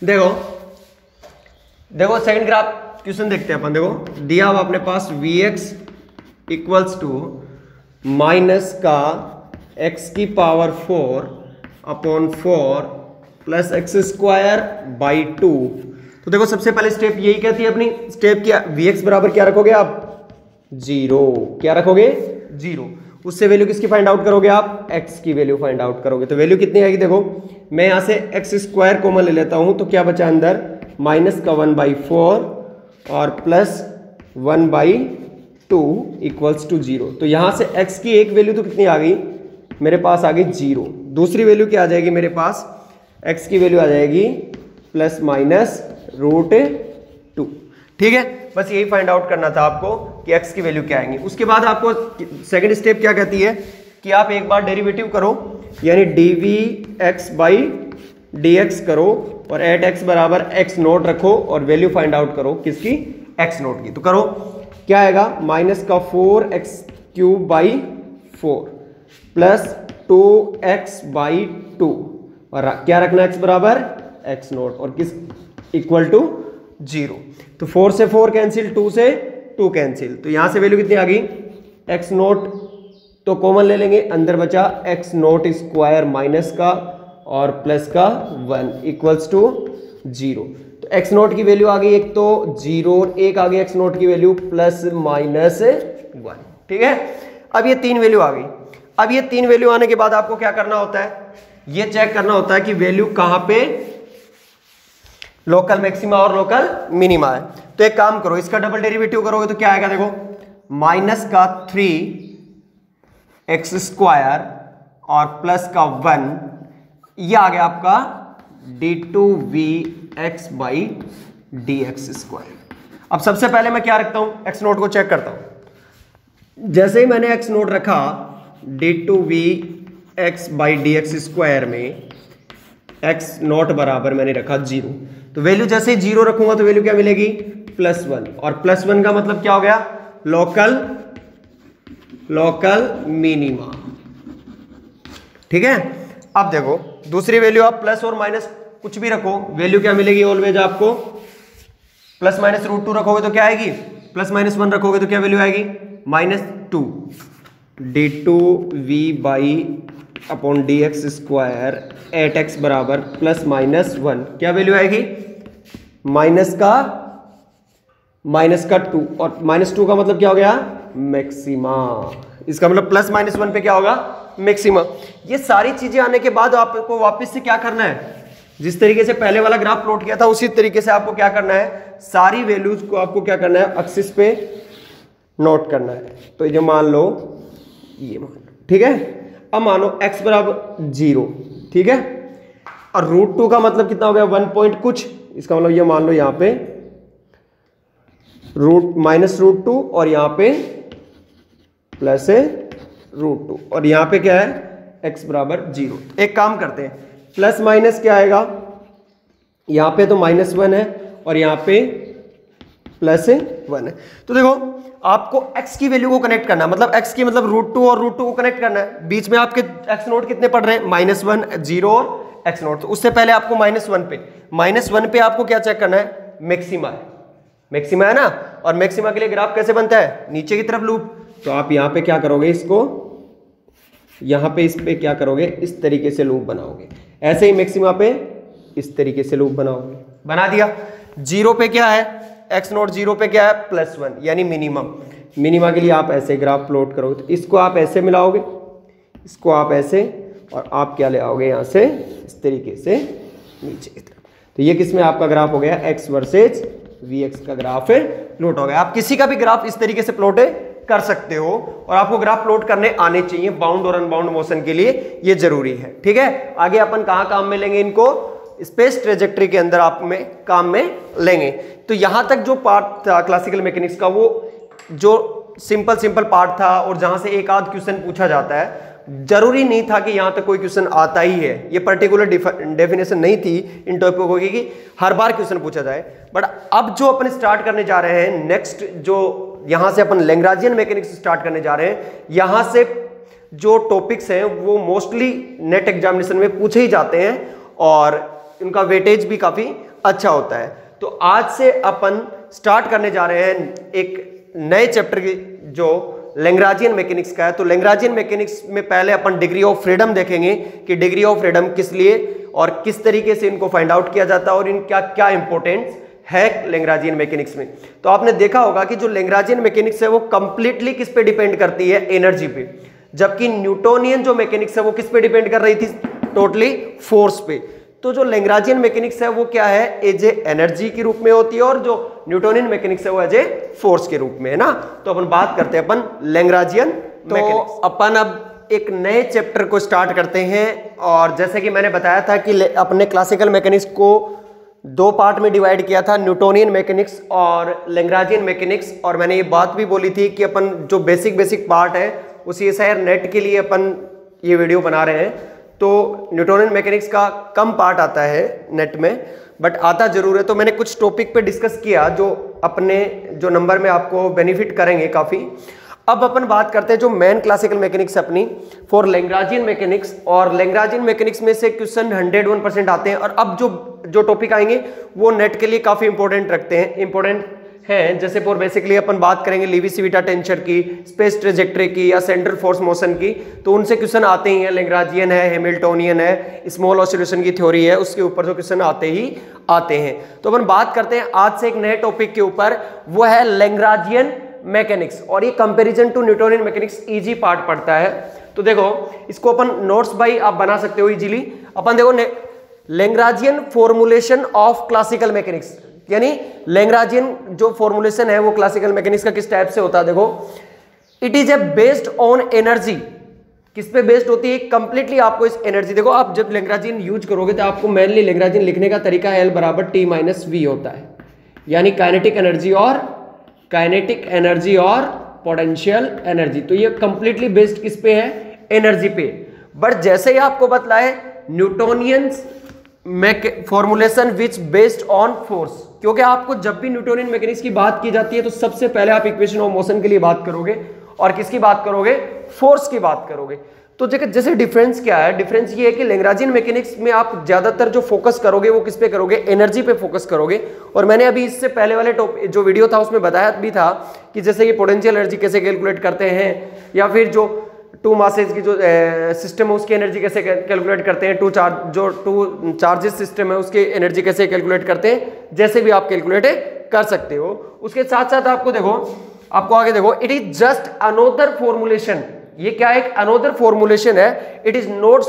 [SPEAKER 1] देखो सेकंड ग्राफ क्वेश्चन देखते हैं अपन। देखो दिया हुआ अपने पास vx इक्वल्स टू माइनस का x की पावर 4 अपॉन 4 प्लस एक्स स्क्वायर बाई 2। तो देखो सबसे पहले स्टेप यही कहती है अपनी स्टेप क्या, vx बराबर क्या रखोगे आप, 0, क्या रखोगे 0, उससे वैल्यू किसकी फाइंड आउट करोगे आप, x की वैल्यू फाइंड आउट करोगे। तो वैल्यू कितनी आएगी, देखो मैं यहां से एक्स स्क्वायर कॉमन ले लेता हूं, तो क्या बचा अंदर, माइनस का 1/4 और प्लस 1/2 इक्वल्स टू 0। तो यहां से x की एक वैल्यू तो कितनी आ गई मेरे पास, आ गई 0। दूसरी वैल्यू क्या आ जाएगी मेरे पास, x की वैल्यू आ जाएगी प्लस माइनस √2, ठीक है। बस यही फाइंड आउट करना था आपको कि x की वैल्यू क्या आएंगी। उसके बाद आपको सेकंड स्टेप क्या कहती है कि आप एक बार डेरिवेटिव करो, यानी dvx/dx करो और एट x बराबर x नोट रखो और वैल्यू फाइंड आउट करो किसकी, x नोट की। तो करो, क्या आएगा, माइनस का 4x³ बाई 4 प्लस 2x/2 और क्या रखना x बराबर x नोट और किस इक्वल टू 0। तो 4 से 4 कैंसिल, 2 से 2 कैंसिल, तो यहां से वैल्यू कितनी आ गई x नोट तो कॉमन ले लेंगे, अंदर बचा x नोट स्क्वायर माइनस का और प्लस का 1 इक्वल्स टू 0। तो x नोट की वैल्यू आ गई एक तो 0 और एक आ गई x नोट की वैल्यू प्लस माइनस 1। ठीक है, अब ये 3 वैल्यू आ गई। अब ये 3 वैल्यू आने के बाद आपको क्या करना होता है, ये चेक करना होता है कि वैल्यू कहां पे लोकल मैक्सिमा और लोकल मिनिमा है। तो एक काम करो, इसका डबल डेरिवेटिव करोगे तो क्या आएगा, देखो माइनस का 3x स्क्वायर और प्लस का 1, ये आ गया आपका d2vx बाई dx स्क्वायर। अब सबसे पहले मैं क्या रखता हूं, x नोट को चेक करता हूं। जैसे ही मैंने x नोट रखा d2vx बाई dx स्क्वायर में x नोट बराबर मैंने रखा 0, तो वैल्यू जैसे ही 0 रखूंगा तो वैल्यू क्या मिलेगी +1, और +1 का मतलब क्या हो गया लोकल मिनिमा। ठीक है, अब देखो दूसरी वैल्यू आप प्लस और माइनस कुछ भी रखो, वैल्यू क्या मिलेगी ऑलवेज आपको प्लस माइनस √2 रखोगे तो क्या आएगी, प्लस माइनस 1 रखोगे तो क्या वैल्यू आएगी -2 d2v by upon dx square at x बराबर प्लस माइनस 1, क्या वैल्यू आएगी माइनस का 2, और -2 का मतलब क्या हो गया मैक्सिमा। इसका मतलब प्लस माइनस 1 पे क्या होगा मैक्सिमा। ये सारी चीजें आने के बाद आपको वापस से क्या करना है, जिस तरीके से पहले वाला ग्राफ प्लॉट किया था उसी तरीके से आपको क्या करना है, सारी वैल्यूज को आपको क्या करना है एक्सिस पे नोट करना है। तो ये मान लो, ये मान लो, ठीक है। अब मानो x बराबर 0, ठीक है, और √2 का मतलब कितना हो गया 1 पॉइंट कुछ, इसका मतलब ये मान लो यहाँ पे -√2 और यहाँ पे प्लस √2 और यहाँ पे क्या है x बराबर 0। एक काम करते हैं, प्लस माइनस क्या आएगा, यहाँ पे तो -1 है और यहाँ पे +1 है। तो देखो आपको x की वैल्यू को कनेक्ट करना है, मतलब x की मतलब √2 और √2 को कनेक्ट करना है। बीच में आपके x नोट कितने पड़ रहे हैं -1, 0 और x नोट। तो उससे पहले आपको -1 पे आपको क्या चेक करना है, मैक्सिमा है, मैक्सिमा है ना। और मैक्सिमा के लिए ग्राफ कैसे बनता है, नीचे की तरफ लूप। तो आप यहाँ पे क्या करोगे, इसको यहाँ पे इस पे क्या करोगे, इस तरीके से लूप बनाओगे। ऐसे ही मैक्सिमा पे इस तरीके से लूप बनाओगे, बना दिया। 0 पे क्या है, x नोट 0 पे क्या है +1 यानी मिनिमम। मिनिमा के लिए आप ऐसे ग्राफ प्लॉट करोगे, तो इसको आप ऐसे मिलाओगे, इसको आप ऐसे, और आप क्या ले आओगे यहाँ से इस तरीके से नीचे की तरफ। तो ये किसमें आपका ग्राफ हो गया, x वर्सेज vx का ग्राफ है प्लॉट हो गया। आप किसी का भी ग्राफ इस तरीके से प्लॉट कर सकते हो, और आपको ग्राफ प्लॉट करने आने चाहिए। बाउंड और अनबाउंड मोशन के लिए ये जरूरी है। ठीक है, आगे अपन कहाँ काम में लेंगे इनको, स्पेस ट्रेजेक्टरी के अंदर आप में काम में लेंगे। तो यहां तक जो पार्ट था क्लासिकल मैकेनिक्स का, वो जो सिंपल पार्ट था और जहां से एक आध क्वेश्चन पूछा जाता है, जरूरी नहीं था कि यहां तक कोई क्वेश्चन आता ही है। ये पर्टिकुलर डेफिनेशन नहीं थी इन टॉपिकों की कि हर बार क्वेश्चन पूछा जाए। बट अब जो अपन स्टार्ट करने जा रहे हैं नेक्स्ट, जो यहां से अपन लैग्रांजियन मैकेनिक्स स्टार्ट करने जा रहे हैं, यहां से जो टॉपिक्स हैं वो मोस्टली नेट एग्जामिनेशन में पूछे ही जाते हैं और उनका वेटेज भी काफी अच्छा होता है। तो आज से अपन स्टार्ट करने जा रहे हैं एक नए चैप्टर की जो लैग्रांजियन मैकेनिक्स का है। तो लैग्रांजियन मैकेनिक्स में पहले अपन डिग्री ऑफ फ्रीडम देखेंगे कि डिग्री ऑफ फ्रीडम किस लिए और किस तरीके से इनको फाइंड आउट किया जाता है और इनका क्या इंपॉर्टेंस है लैग्रांजियन मैकेनिक्स में। तो आपने देखा होगा कि जो लैग्रांजियन मैकेनिक्स है वो कंप्लीटली किस पे डिपेंड करती है, एनर्जी पे, जबकि न्यूटोनियन जो मैकेनिक्स है वो किस पे डिपेंड कर रही थी, टोटली फोर्स पे। तो जो लैग्रांजियन मैकेनिक्स है वो क्या है, एज ए एनर्जी के रूप में होती है, और जो न्यूटोनियन मैकेनिक्स है वो एज ए फोर्स के रूप में है ना। तो अपन बात करते हैं अपन लैग्रांजियन। तो अपन अब एक नए चैप्टर को स्टार्ट करते हैं, और जैसे कि मैंने बताया था कि अपने क्लासिकल मैकेनिक्स को 2 पार्ट में डिवाइड किया था, न्यूटोनियन मैकेनिक्स और लैग्रांजियन मैकेनिक्स। और मैंने ये बात भी बोली थी कि अपन जो बेसिक पार्ट है उसी शायद नेट के लिए अपन ये वीडियो बना रहे हैं। तो न्यूटोनियन मैकेनिक्स का कम पार्ट आता है नेट में, बट आता जरूर है। तो मैंने कुछ टॉपिक पे डिस्कस किया जो अपने जो नंबर में आपको बेनिफिट करेंगे काफ़ी। अब अपन बात करते हैं जो मेन क्लासिकल मैकेनिक्स अपनी फॉर लैग्रांजियन मैकेनिक्स, और लैग्रांजियन मैकेनिक्स में से क्वेश्चन 101% आते हैं। और अब जो टॉपिक आएंगे वो नेट के लिए काफी इंपॉर्टेंट हैं। जैसे फॉर बेसिकली अपन बात करेंगे लीवी-सिविटा टेंसर की, स्पेस ट्रेजेक्टरी की या सेंट्रल फोर्स मोशन की, तो उनसे क्वेश्चन आते ही हैं। लैग्रांजियन है, हैमिल्टोनियन है, स्मॉल ऑसिलेशन की थ्योरी है, उसके ऊपर जो क्वेश्चन आते हैं। तो अपन बात करते हैं आज से एक नए टॉपिक के ऊपर, वो है लैग्रांजियन मैकेनिक्स। और ये comparison to Newtonian mechanics easy part पड़ता है। तो देखो इसको अपन नोट्स बाई आप बना सकते हो इजीली। अपन देखो Lagrangian formulation of classical mechanics, यानी लैग्रांजियन जो फॉर्मूलेशन है वो क्लासिकल मैकेनिक्स का किस टाइप से होता है। देखो it is a based on energy. किस पे बेस्ड होती है? कंप्लीटली आपको इस एनर्जी, देखो आप जब लैग्रांजियन यूज करोगे तो आपको मेनली लैग्रांजियन लिखने का तरीका L बराबर T माइनस V होता है, यानी काइनेटिक एनर्जी और पोटेंशियल एनर्जी। तो ये कंप्लीटली बेस्ड किस पे है? एनर्जी पे। बट जैसे ही आपको बतलाए Newtonian formulation which based on force, क्योंकि आपको जब भी न्यूटोनियन मैकेनिक्स की बात की जाती है तो सबसे पहले आप इक्वेशन ऑफ मोशन के लिए बात करोगे, और किसकी बात करोगे? फोर्स की बात करोगे। तो जैसे डिफरेंस क्या है? डिफरेंस ये है कि लैग्रांजियन मैकेनिक्स में आप ज्यादातर जो फोकस करोगे वो किस पे करोगे? एनर्जी पे फोकस करोगे। और मैंने अभी इससे पहले वाले जो वीडियो था उसमें बताया भी था कि जैसे कि पोटेंशियल एनर्जी कैसे कैलकुलेट करते हैं, या फिर जो टू मासेज की जो सिस्टम है उसकी एनर्जी कैसे कैलकुलेट करते हैं, टू चार्जेस सिस्टम है उसकी एनर्जी कैसे कैलकुलेट करते हैं, जैसे भी आप कैलकुलेट कर सकते हो। उसके साथ साथ आपको आगे देखो it is just another formulation. ये क्या है? एक अनोदर फॉर्मुलेशन है। It is not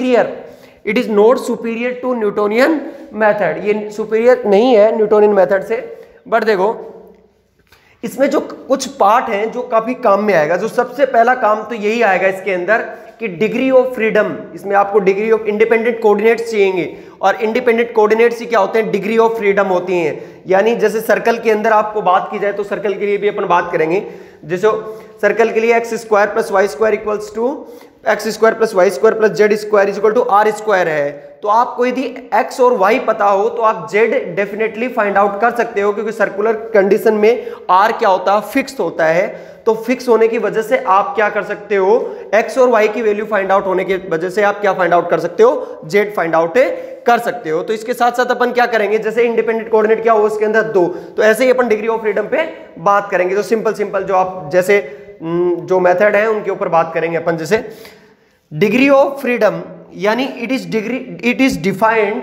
[SPEAKER 1] superior to Newtonian method. ये सुपीरियर नहीं है न्यूटोनियन मेथड से। बट देखो इसमें जो कुछ पार्ट हैं जो काफी काम में आएगा। जो सबसे पहला काम तो यही आएगा इसके अंदर कि डिग्री ऑफ फ्रीडम। इसमें आपको डिग्री ऑफ इंडिपेंडेंट कोऑर्डिनेट्स चाहिए, और इंडिपेंडेंट कोऑर्डिनेट्स ही क्या होते हैं? डिग्री ऑफ फ्रीडम होती हैं। यानी जैसे सर्कल के अंदर आपको बात की जाए तो सर्कल के लिए भी अपन बात करेंगे। जैसे सर्कल के लिए x² + y² equals to x² + y² + z² is equal to r² है। तो आपको यदि x और y पता हो तो आप z डेफिनेटली फाइंड आउट कर सकते हो, क्योंकि सर्कुलर कंडीशन में r क्या होता है? फिक्स होता है। तो फिक्स होने की वजह से आप क्या कर सकते हो? x और y की वैल्यू फाइंड आउट होने की वजह से आप क्या फाइंड आउट कर सकते हो? z फाइंड आउट कर सकते हो। तो इसके साथ साथ अपन क्या करेंगे? जैसे इंडिपेंडेंट कोऑर्डिनेट क्या हो इसके अंदर? 2। तो ऐसे ही अपन डिग्री ऑफ फ्रीडम पे बात करेंगे। तो सिंपल जो आप जैसे जो मेथड है उनके ऊपर बात करेंगे अपन। जैसे डिग्री ऑफ फ्रीडम यानी it is defined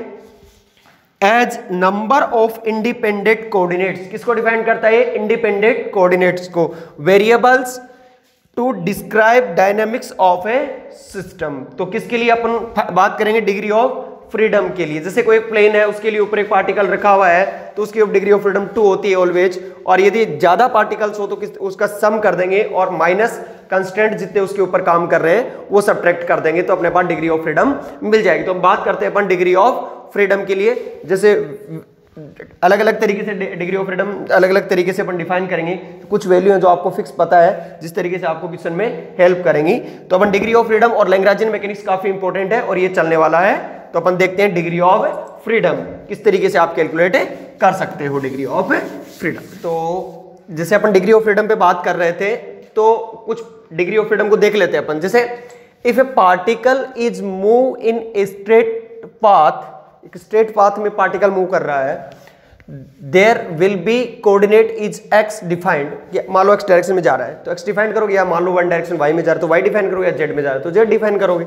[SPEAKER 1] as number of independent coordinates. किसको डिफाइन करता है? इंडिपेंडेंट कोऑर्डिनेट्स को। Variables to describe dynamics of a system. तो किसके लिए अपन बात करेंगे? डिग्री ऑफ फ्रीडम के लिए। जैसे कोई प्लेन है उसके लिए ऊपर एक पार्टिकल रखा हुआ है तो उसकी डिग्री ऑफ फ्रीडम 2 होती है ऑलवेज। और यदि ज्यादा पार्टिकल्स हो तो उसका सम कर देंगे और माइनस कंस्टेंट जितने उसके ऊपर काम कर रहे हैं वो सब्ट्रैक्ट कर देंगे, तो अपने पास डिग्री ऑफ फ्रीडम मिल जाएगी। तो हम बात करते हैं अपन डिग्री ऑफ फ्रीडम के लिए। जैसे अलग अलग तरीके से डिग्री ऑफ फ्रीडम अलग अलग तरीके से अपन डिफाइन करेंगे। कुछ वैल्यू है जो आपको फिक्स पता है, जिस तरीके से आपको क्वेश्चन में हेल्प करेंगी। तो अपन डिग्री ऑफ फ्रीडम और लैग्रांजियन मैकेनिक्स काफी इंपॉर्टेंट है और ये चलने वाला है। तो अपन देखते हैं डिग्री ऑफ फ्रीडम किस तरीके से आप कैलकुलेट कर सकते हो डिग्री ऑफ फ्रीडम। तो जैसे अपन डिग्री ऑफ फ्रीडम पे बात कर रहे थे तो कुछ डिग्री ऑफ फ्रीडम को देख लेते हैं अपन। जैसे if a particle is move in a straight path, एक स्ट्रेट पाथ में पार्टिकल मूव कर रहा है, there will be coordinate is x defined. मान लो x डायरेक्शन में जा रहा है तो x डिफाइन करोगे, या मान लो वन डायरेक्शन y में जा रहा है तो y डिफाइन करोगे, या z में जा रहा है तो z डिफाइन करोगे।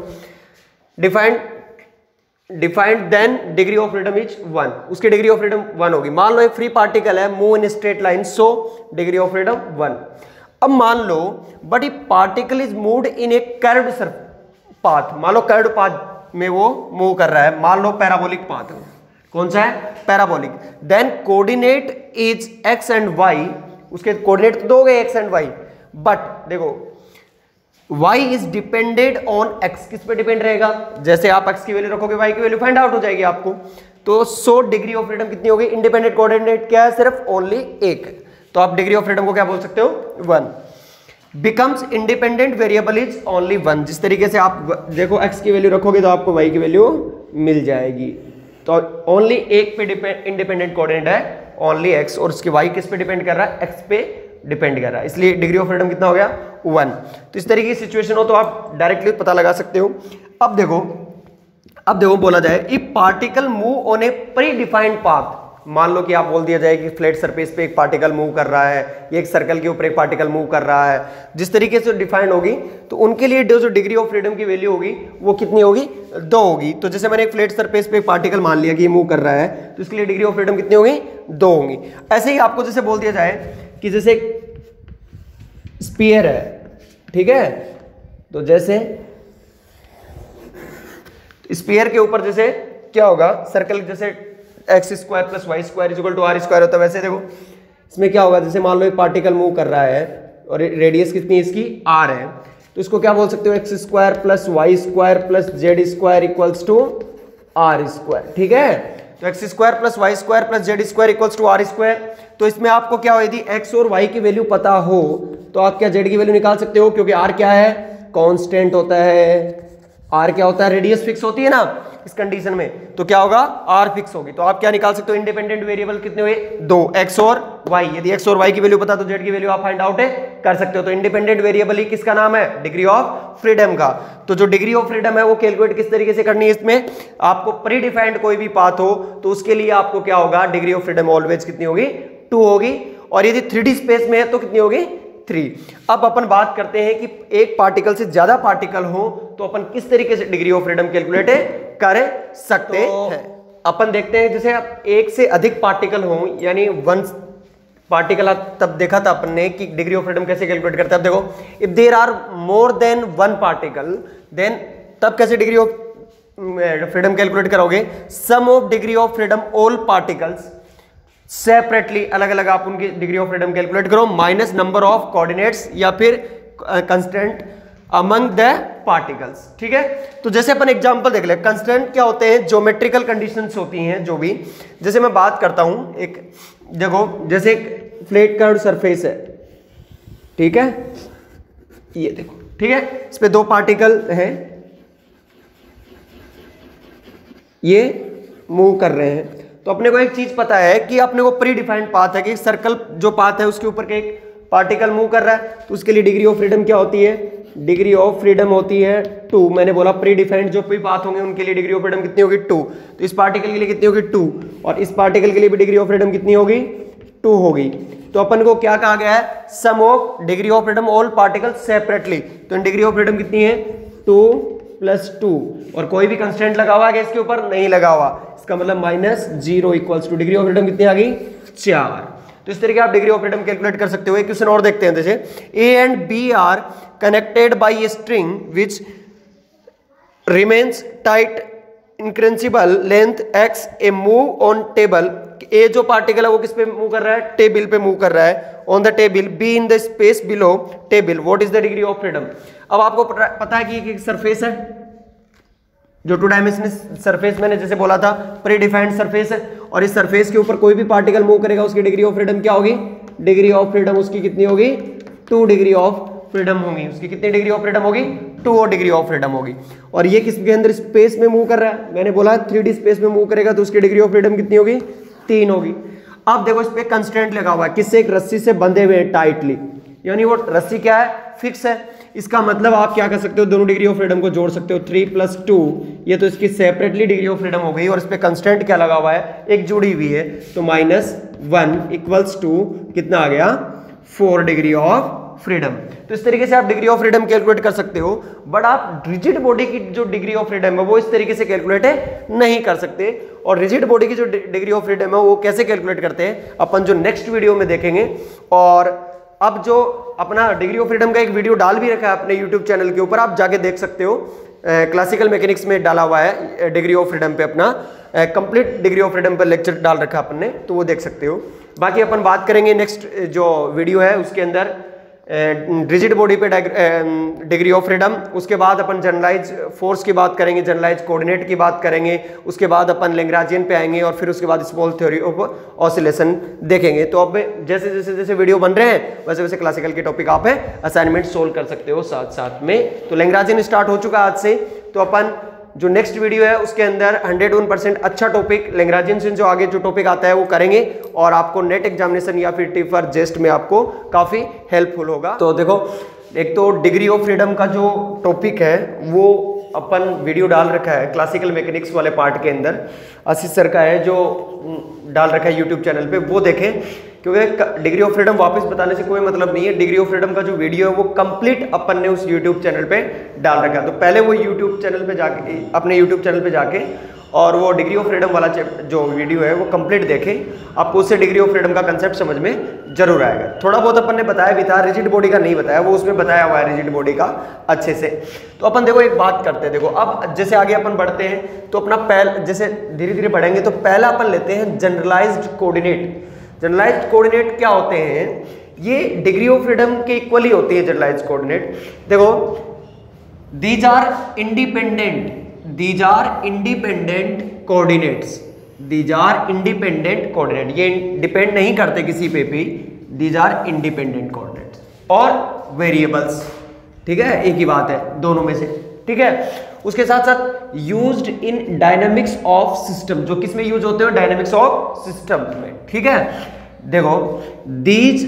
[SPEAKER 1] Defined then degree of freedom is 1, उसकी डिग्री ऑफ फ्रीडम 1 होगी। मान लो एक फ्री पार्टिकल है, move in straight line, so degree of freedom 1। अब मान लो but a particle is moved in a curved path, मान लो कर्व्ड पाथ में वो मूव कर रहा है, मान लो पैराबोलिक पाथ है। कौन सा है? Parabolic. Then coordinate is x and y, उसके कोऑर्डिनेट तो दो गए x एंड y, बट देखो y is depended on x। किस पे डिपेंड रहेगा? जैसे आप x की वैल्यू रखोगे y की वैल्यू फाइंड आउट हो जाएगी आपको। तो सो डिग्री ऑफ फ्रीडम कितनी होगी? इंडिपेंडेंट कोऑर्डिनेट क्या है? सिर्फ ओनली 1। तो आप डिग्री ऑफ फ्रीडम को क्या बोल सकते हो? 1। Becomes independent variable is only 1। जिस तरीके से आप देखो x की वैल्यू रखोगे तो आपको y की वैल्यू मिल जाएगी। तो ओनली 1 पे इंडिपेंडेंट कोऑर्डिनेट है, ओनली x, और उसकी y किस पे डिपेंड कर रहा है? x पे डिपेंड कर रहा है, इसलिए डिग्री ऑफ फ्रीडम कितना हो गया 1। तो इस तरीके की सिचुएशन हो तो आप डायरेक्टली पता लगा सकते हो। अब देखो बोला जाए if particle move on a predefined path, मान लो कि आप बोल दिया जाए कि फ्लैट सरफेस पे एक पार्टिकल मूव कर रहा है, ये एक सर्कल के ऊपर एक पार्टिकल मूव कर रहा है, जिस तरीके से डिफाइंड होगी तो उनके लिए जो डिग्री ऑफ फ्रीडम की वैल्यू होगी वो कितनी होगी 2 होगी। तो जैसे मैंने एक फ्लैट सरफेस पे एक पार्टिकल मान लिया कि ये मूव कर रहा है तो इसके लिए डिग्री ऑफ फ्रीडम कितनी होगी 2 होंगी। ऐसे ही आपको जैसे बोल दिया जाए कि जैसे एक स्फीयर है, ठीक है, तो जैसे स्फीयर के ऊपर जैसे क्या होगा, सर्कल जैसे x square plus y square equal to r square होता है, वैसे देखो इसमें क्या होगा, जैसे मान लो एक पार्टिकल मूव कर रहा है और रेडियस कितनी है इसकी आर है, तो इसको क्या बोल सकते हो x square plus y square plus z square equals to r square, ठीक है। तो x square plus y square plus z square equals to r square. तो इसमें आपको क्या हो, यदि एक्स और वाई की वैल्यू पता हो तो आप क्या जेड की वैल्यू निकाल सकते हो, क्योंकि आर क्या है कांस्टेंट होता है, आर क्या होता है रेडियस फिक्स होती है ना इस कंडीशन में, तो क्या होगा आर फिक्स होगी। तो आप क्या निकाल सकते हो, इंडिपेंडेंट वेरिएबल कितने हुए 2, एक्स और वाई। यदि एक्स और वाई की वैल्यू पता तो जेड की वैल्यू आप फाइंड आउट कर सकते हो। तो इंडिपेंडेंट वेरिएबल ही किसका नाम है, डिग्री ऑफ फ्रीडम का। तो जो डिग्री ऑफ फ्रीडम है वो कैलकुलेट किस तरीके से करनी है, इसमें आपको प्री डिफाइंड कोई भी पाथ हो तो उसके लिए आपको क्या होगा, डिग्री ऑफ फ्रीडम ऑलवेज कितनी होगी 2 होगी, और यदि 3D स्पेस में है तो कितनी होगी 3। अब अपन बात करते हैं कि एक पार्टिकल से ज्यादा पार्टिकल हो तो अपन किस तरीके से डिग्री ऑफ फ्रीडम कैलकुलेट कर सकते हैं। अपन देखते हैं जैसे आप एक से अधिक पार्टिकल हो, यानी 1 पार्टिकल, तब देखा था अपन ने कि डिग्री ऑफ फ्रीडम कैसे कैलकुलेट करते हैं। अब देखो if there are more than 1 particle then तब कैसे डिग्री ऑफ फ्रीडम कैलकुलेट करोगे, sum of degree of freedom all particles separately, अलग अलग आप उनकी डिग्री ऑफ फ्रीडम कैलकुलेट करो, माइनस नंबर ऑफ कोऑर्डिनेट्स या फिर कंस्टेंट अमंग द पार्टिकल्स, ठीक है। तो जैसे अपन एग्जांपल देख ले, कंस्टेंट क्या होते हैं, ज्योमेट्रिकल कंडीशंस होती हैं जो भी, जैसे मैं बात करता हूं एक, देखो जैसे एक फ्लैट कर्व्ड सरफेस है, ठीक है, ये देखो, ठीक है, इस पे 2 पार्टिकल हैं, ये मूव कर रहे हैं, तो अपने को एक चीज पता है कि अपने को प्री डिफाइंड पाथ है कि सर्कल जो पाथ है उसके ऊपर के एक पार्टिकल मूव कर रहा है, तो उसके लिए डिग्री ऑफ फ्रीडम क्या होती है, डिग्री ऑफ फ्रीडम होती है 2। मैंने बोला प्री डिफाइंड जो भी पाथ होंगे उनके लिए डिग्री ऑफ फ्रीडम कितनी होगी 2, तो इस पार्टिकल के लिए कितनी होगी 2, और इस पार्टिकल के लिए भी डिग्री ऑफ फ्रीडम कितनी होगी 2 होगी। तो अपन को क्या कहा गया है, sum of degree of freedom all particle separately, तो डिग्री ऑफ फ्रीडम कितनी है 2 + 2, और कोई भी कंस्टेंट लगा हुआ है इसके ऊपर, नहीं लगा हुआ, इसका मतलब -0 equals to degree of freedom कितनी आ गई 4। तो इस तरीके आप डिग्री ऑफ फ्रीडम कैलकुलेट कर सकते हो। एक क्वेश्चन और देखते हैं, जैसे a and b are connected by a string which remains tight inextensible length x, a move on table, a जो पार्टिकल है वो किस पे मूव कर रहा है, टेबल पे मूव कर रहा है, on the table, b in the space below table, what is the degree of freedom. अब आपको पता है कि एक सरफेस है, जो 2 डायमेंशनल सरफेस मैंने जैसे बोला था प्री डिफाइंड सरफेस है, और इस सरफेस के ऊपर कोई भी पार्टिकल मूव करेगा उसकी डिग्री ऑफ फ्रीडम क्या होगी, डिग्री ऑफ फ्रीडम उसकी कितनी होगी 2 डिग्री ऑफ फ्रीडम होगी, उसकी कितनी डिग्री ऑफ फ्रीडम होगी 2 डिग्री ऑफ फ्रीडम होगी। और ये किसके अंदर स्पेस में मूव कर रहा है, मैंने बोला 3D स्पेस में मूव करेगा तो उसकी डिग्री ऑफ फ्रीडम कितनी होगी 3 होगी। अब देखो इस पे कंस्ट्रेंट लगा हुआ है, किससे, एक रस्सी से बंधे हुए हैं टाइटली, यानी वो रस्सी क्या है फिक्स है। इसका मतलब आप क्या कर सकते हो, दोनों डिग्री ऑफ फ्रीडम को जोड़ सकते हो, 3 + 2, ये तो इसकी सेपरेटली डिग्री ऑफ फ्रीडम हो गई, और इस पे कंस्टेंट क्या लगा हुआ है, एक जुड़ी हुई है, तो -1 इक्वल्स टू कितना आ गया 4 डिग्री ऑफ फ्रीडम। तो इस तरीके से आप डिग्री ऑफ फ्रीडम कैलकुलेट कर सकते हो, बट आप रिजिड बॉडी की जो डिग्री ऑफ फ्रीडम है वो इस तरीके से कैलकुलेट नहीं कर सकते। और रिजिड बॉडी की जो डिग्री ऑफ फ्रीडम है वो कैसे कैलकुलेट करते हैं अपन जो नेक्स्ट वीडियो में देखेंगे। और अब जो अपना डिग्री ऑफ फ्रीडम का एक वीडियो डाल भी रखा है अपने यूट्यूब चैनल के ऊपर, आप जाके देख सकते हो, क्लासिकल मैकेनिक्स में डाला हुआ है डिग्री ऑफ फ्रीडम पे, अपना कंप्लीट डिग्री ऑफ फ्रीडम पर लेक्चर डाल रखा अपन ने, तो वो देख सकते हो। बाकी अपन बात करेंगे नेक्स्ट जो वीडियो है उसके अंदर रिजिड बॉडी पे डिग्री ऑफ फ्रीडम, उसके बाद अपन जनरलाइज फोर्स की बात करेंगे, जनरलाइज कोऑर्डिनेट की बात करेंगे, उसके बाद अपन लैग्रांजियन पे आएंगे, और फिर उसके बाद स्मॉल थ्योरी ऑफ ऑसिलेशन देखेंगे। तो अब जैसे जैसे जैसे वीडियो बन रहे हैं वैसे वैसे क्लासिकल के टॉपिक आप असाइनमेंट सोल्व कर सकते हो साथ साथ में। तो लैग्रांजियन स्टार्ट हो चुका आज से, तो अपन जो नेक्स्ट वीडियो है उसके अंदर 101% अच्छा टॉपिक लैग्रेंजियन से जो आगे जो टॉपिक आता है वो करेंगे और आपको नेट एग्जामिनेशन या फिर टिफर जेस्ट में आपको काफी हेल्पफुल होगा। तो देखो, एक तो डिग्री ऑफ फ्रीडम का जो टॉपिक है वो अपन वीडियो डाल रखा है क्लासिकल मैकेनिक्स वाले पार्ट के अंदर, आशीष सर का है जो डाल रखा है यूट्यूब चैनल पे, वो देखें, क्योंकि डिग्री ऑफ फ्रीडम वापस बताने से कोई मतलब नहीं है। डिग्री ऑफ फ्रीडम का जो वीडियो है वो कंप्लीट अपन ने उस यूट्यूब चैनल पे डाल रखा है, तो पहले वो यूट्यूब चैनल पे जाके, अपने यूट्यूब चैनल पे जाके और वो डिग्री ऑफ फ्रीडम वाला जो वीडियो है वो कंप्लीट देखें, आपको उससे डिग्री ऑफ फ्रीडम का कंसेप्ट समझ में जरूर आएगा। थोड़ा बहुत अपन ने बताया भी था, रिजिड बॉडी का नहीं बताया, वो उसमें बताया हुआ है रिजिड बॉडी का अच्छे से। तो अपन देखो एक बात करते हैं, देखो अब जैसे आगे अपन बढ़ते हैं तो अपना जैसे धीरे धीरे बढ़ेंगे तो पहला अपन लेते हैं जनरलाइज्ड कोऑर्डिनेट। जनरलाइज्ड कोऑर्डिनेट क्या होते हैं? ये डिग्री ऑफ फ्रीडम के इक्वली होती है जनरलाइज्ड कोऑर्डिनेट। देखो, these are independent coordinates, these are independent coordinate, ये डिपेंड नहीं करते किसी पे भी, दीज आर इंडिपेंडेंट कोऑर्डिनेट्स और वेरिएबल्स, ठीक है, एक ही बात है दोनों में से, ठीक है। उसके साथ साथ used in dynamics of system, जो किस में यूज होते हैं? डायनेमिक्स ऑफ सिस्टम में, ठीक है। देखो, दीज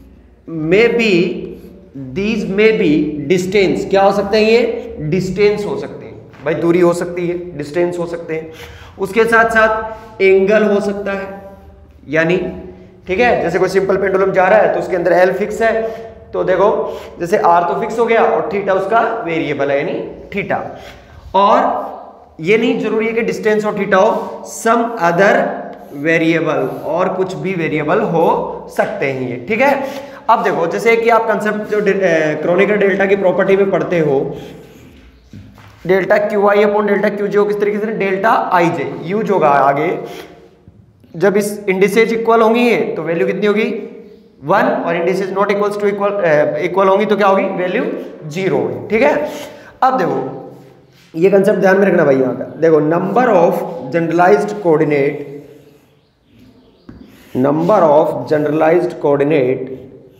[SPEAKER 1] में बी डिस्टेंस, क्या हो सकते हैं? ये डिस्टेंस हो सकते हैं, भाई दूरी हो सकती है, डिस्टेंस हो सकते हैं। उसके साथ साथ एंगल हो सकता है, यानी ठीक है, जैसे कोई सिंपल पेंडुलम जा रहा है तो उसके अंदर एल फिक्स है, तो देखो जैसे आर तो फिक्स हो गया और थीटा उसका वेरिएबल है, यानी थीटा। और ये नहीं जरूरी है कि डिस्टेंस और थीटा हो, सम अदर वेरिएबल, और कुछ भी वेरिएबल हो सकते हैं ये, ठीक है। अब देखो, जैसे कि आप कंसेप्ट जो क्रोनिकर डेल्टा की प्रॉपर्टी में पढ़ते हो, delta q i upon delta q j किस तरीके से? डेल्टा आई जे यूज होगा आगे, जब इस इंडिसेज इक्वल होंगी तो वैल्यू कितनी होगी? 1, और indices not equals to equal होंगी तो क्या होगी? वैल्यू 0 होगी, ठीक है। अब देखो, ये कंसेप्ट ध्यान में रखना भाई यहाँ का। देखो, number of generalized coordinate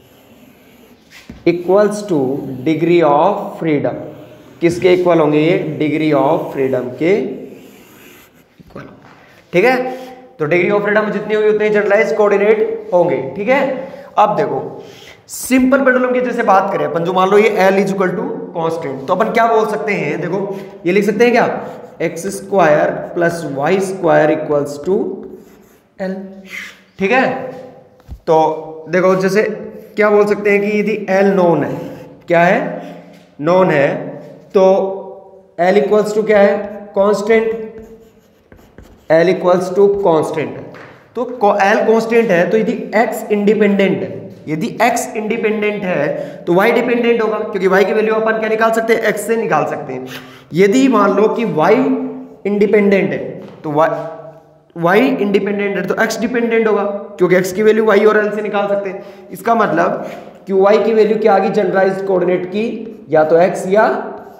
[SPEAKER 1] equals to degree of freedom. किसके इक्वल होंगे ये? डिग्री ऑफ फ्रीडम के इक्वल, ठीक है। तो डिग्री ऑफ फ्रीडम जितनी होगी उतने जनरलाइज्ड कोऑर्डिनेट होंगे, ठीक है। अब देखो, सिंपल पेंडुलम की जैसे बात करें अपन, जो मान लो ये L is equal to constant, तो अपन क्या बोल सकते हैं? देखो, ये लिख सकते हैं क्या? x square plus y square equals to L, ठीक है। तो देखो, जैसे क्या बोल सकते हैं कि यदि L नोन है, क्या है? नोन है, तो L इक्वल्स टू क्या है? Constant, L equals to constant, तो L कांस्टेंट है, तो यदि X इंडिपेंडेंट है, यदि X इंडिपेंडेंट है तो Y डिपेंडेंट होगा, क्योंकि Y की वैल्यू अपन क्या निकाल सकते हैं? X से निकाल सकते हैं। यदि मान लो कि Y इंडिपेंडेंट है तो Y इंडिपेंडेंट है तो X डिपेंडेंट होगा, क्योंकि X की वैल्यू Y और L से निकाल सकते हैं। इसका मतलब कि Y की वैल्यू क्या आ गई जनरलाइज्ड कोऑर्डिनेट की? या तो X या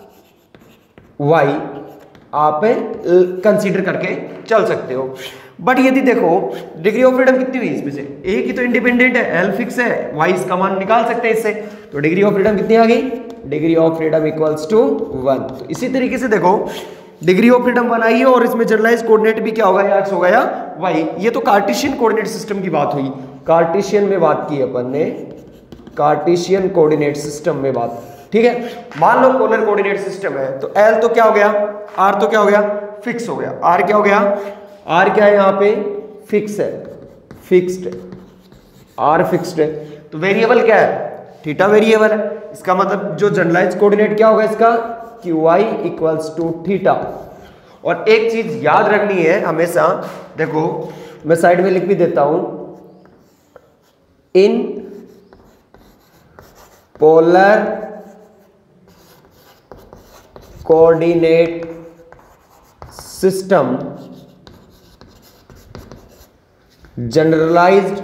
[SPEAKER 1] Y आप कंसीडर करके चल सकते हो। बट यदि देखो, डिग्री ऑफ फ्रीडम कितनी हुई इसमें से? एक ही तो इंडिपेंडेंट है, L फिक्स है, Y इसका मान निकाल सकते हैं इससे, तो डिग्री ऑफ फ्रीडम कितनी आ गई? Degree of freedom equals to 1। तो इसी तरीके से देखो, डिग्री ऑफ फ्रीडम 1 आई है और इसमें जनरलाइज्ड कोऑर्डिनेट भी क्या होगा? या X होगा या Y। ये तो कार्टेशियन कोऑर्डिनेट सिस्टम की बात हुई, कार्टेशियन में बात की अपन ने, कार्टेशियन कोऑर्डिनेट सिस्टम में बात, ठीक है। मान लो पोलर कोऑर्डिनेट सिस्टम है, तो L तो क्या हो गया? R तो क्या हो गया? फिक्स हो गया। R क्या हो गया? R क्या है यहाँ पे? फिक्स है, फिक्स्ड, R फिक्स्ड है, तो वेरिएबल क्या है? थीटा वेरिएबल है। इसका मतलब जो जनरलाइज्ड कोऑर्डिनेट क्या होगा इसका? QI equals to theta. और एक चीज याद रखनी है हमेशा, देखो मैं साइड में लिख भी देता हूं, in polar coordinate system generalized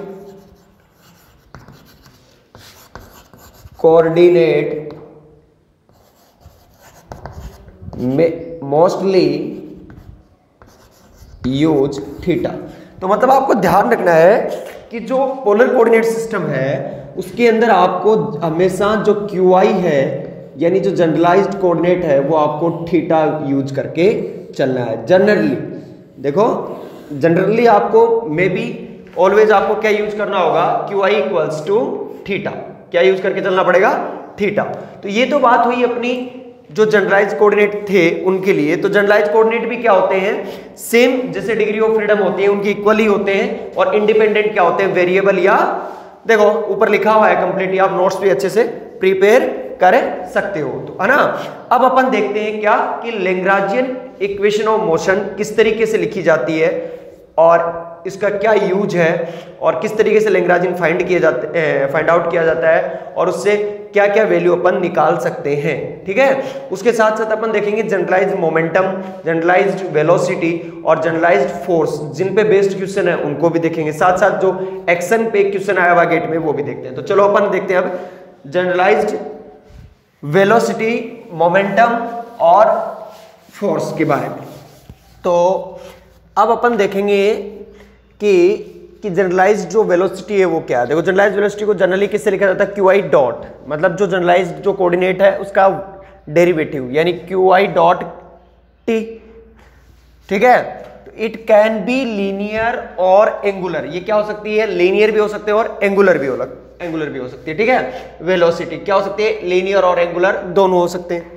[SPEAKER 1] coordinate में मोस्टली यूज थीटा। तो मतलब आपको ध्यान रखना है कि जो पोलर कोऑर्डिनेट सिस्टम है उसके अंदर आपको हमेशा जो QI है यानी जो जनरलाइज्ड कोऑर्डिनेट है वो आपको थीटा यूज करके चलना है। जनरली देखो, जनरली आपको मे बी ऑलवेज आपको क्या यूज करना होगा, QI इक्वल्स टू थीटा। क्या यूज करके चलना पड़ेगा, थीटा। तो ये तो बात हुई अपनी जो जनरलाइज्ड कोऑर्डिनेट थे उनके लिए। तो जनरलाइज्ड कोऑर्डिनेट भी क्या होते हैं, सेम जैसे डिग्री ऑफ फ्रीडम होती है उनकी इक्वली होते हैं, और इंडिपेंडेंट क्या होते हैं, वेरिएबल, या देखो ऊपर लिखा हुआ है कंप्लीटली, आप नोट्स भी अच्छे से प्रिपेयर कर सकते हो, तो है ना। अब अपन देखते हैं क्या कि लैग्रेंजियन इक्वेशन ऑफ मोशन किस तरीके से लिखी जाती है और इसका क्या यूज है और किस तरीके से लैग्रेंजियन फाइंड आउट किया जाता है और उससे क्या क्या वैल्यू अपन निकाल सकते हैं, ठीक है। उसके साथ साथ अपन देखेंगे जनरलाइज्ड मोमेंटम, जनरलाइज्ड वेलोसिटी और जनरलाइज्ड फोर्स, जिन पे बेस्ड क्वेश्चन है उनको भी देखेंगे। साथ साथ जो एक्शन पे क्वेश्चन आया हुआ गेट में वो भी देखते हैं। तो चलो अपन देखते हैं अब जनरलाइज्ड वेलोसिटी, मोमेंटम और फोर्स के बारे में। तो अब अपन देखेंगे कि जनरलाइज्ड जो वेलोसिटी है वो क्या है। देखो जनरलाइज्ड वेलोसिटी को जनरली किससे लिखा जाता है, QI डॉट, मतलब जो जनरलाइज्ड जो कोऑर्डिनेट है उसका डेरिवेटिव यानी QI डॉट T, ठीक है। इट कैन बी लीनियर और एंगुलर, ये क्या हो सकती है, लीनियर भी हो सकते हैं और एंगुलर भी हो सकती है, ठीक है। वेलोसिटी क्या हो सकती है, लीनियर और एंगुलर दोनों हो सकते हैं।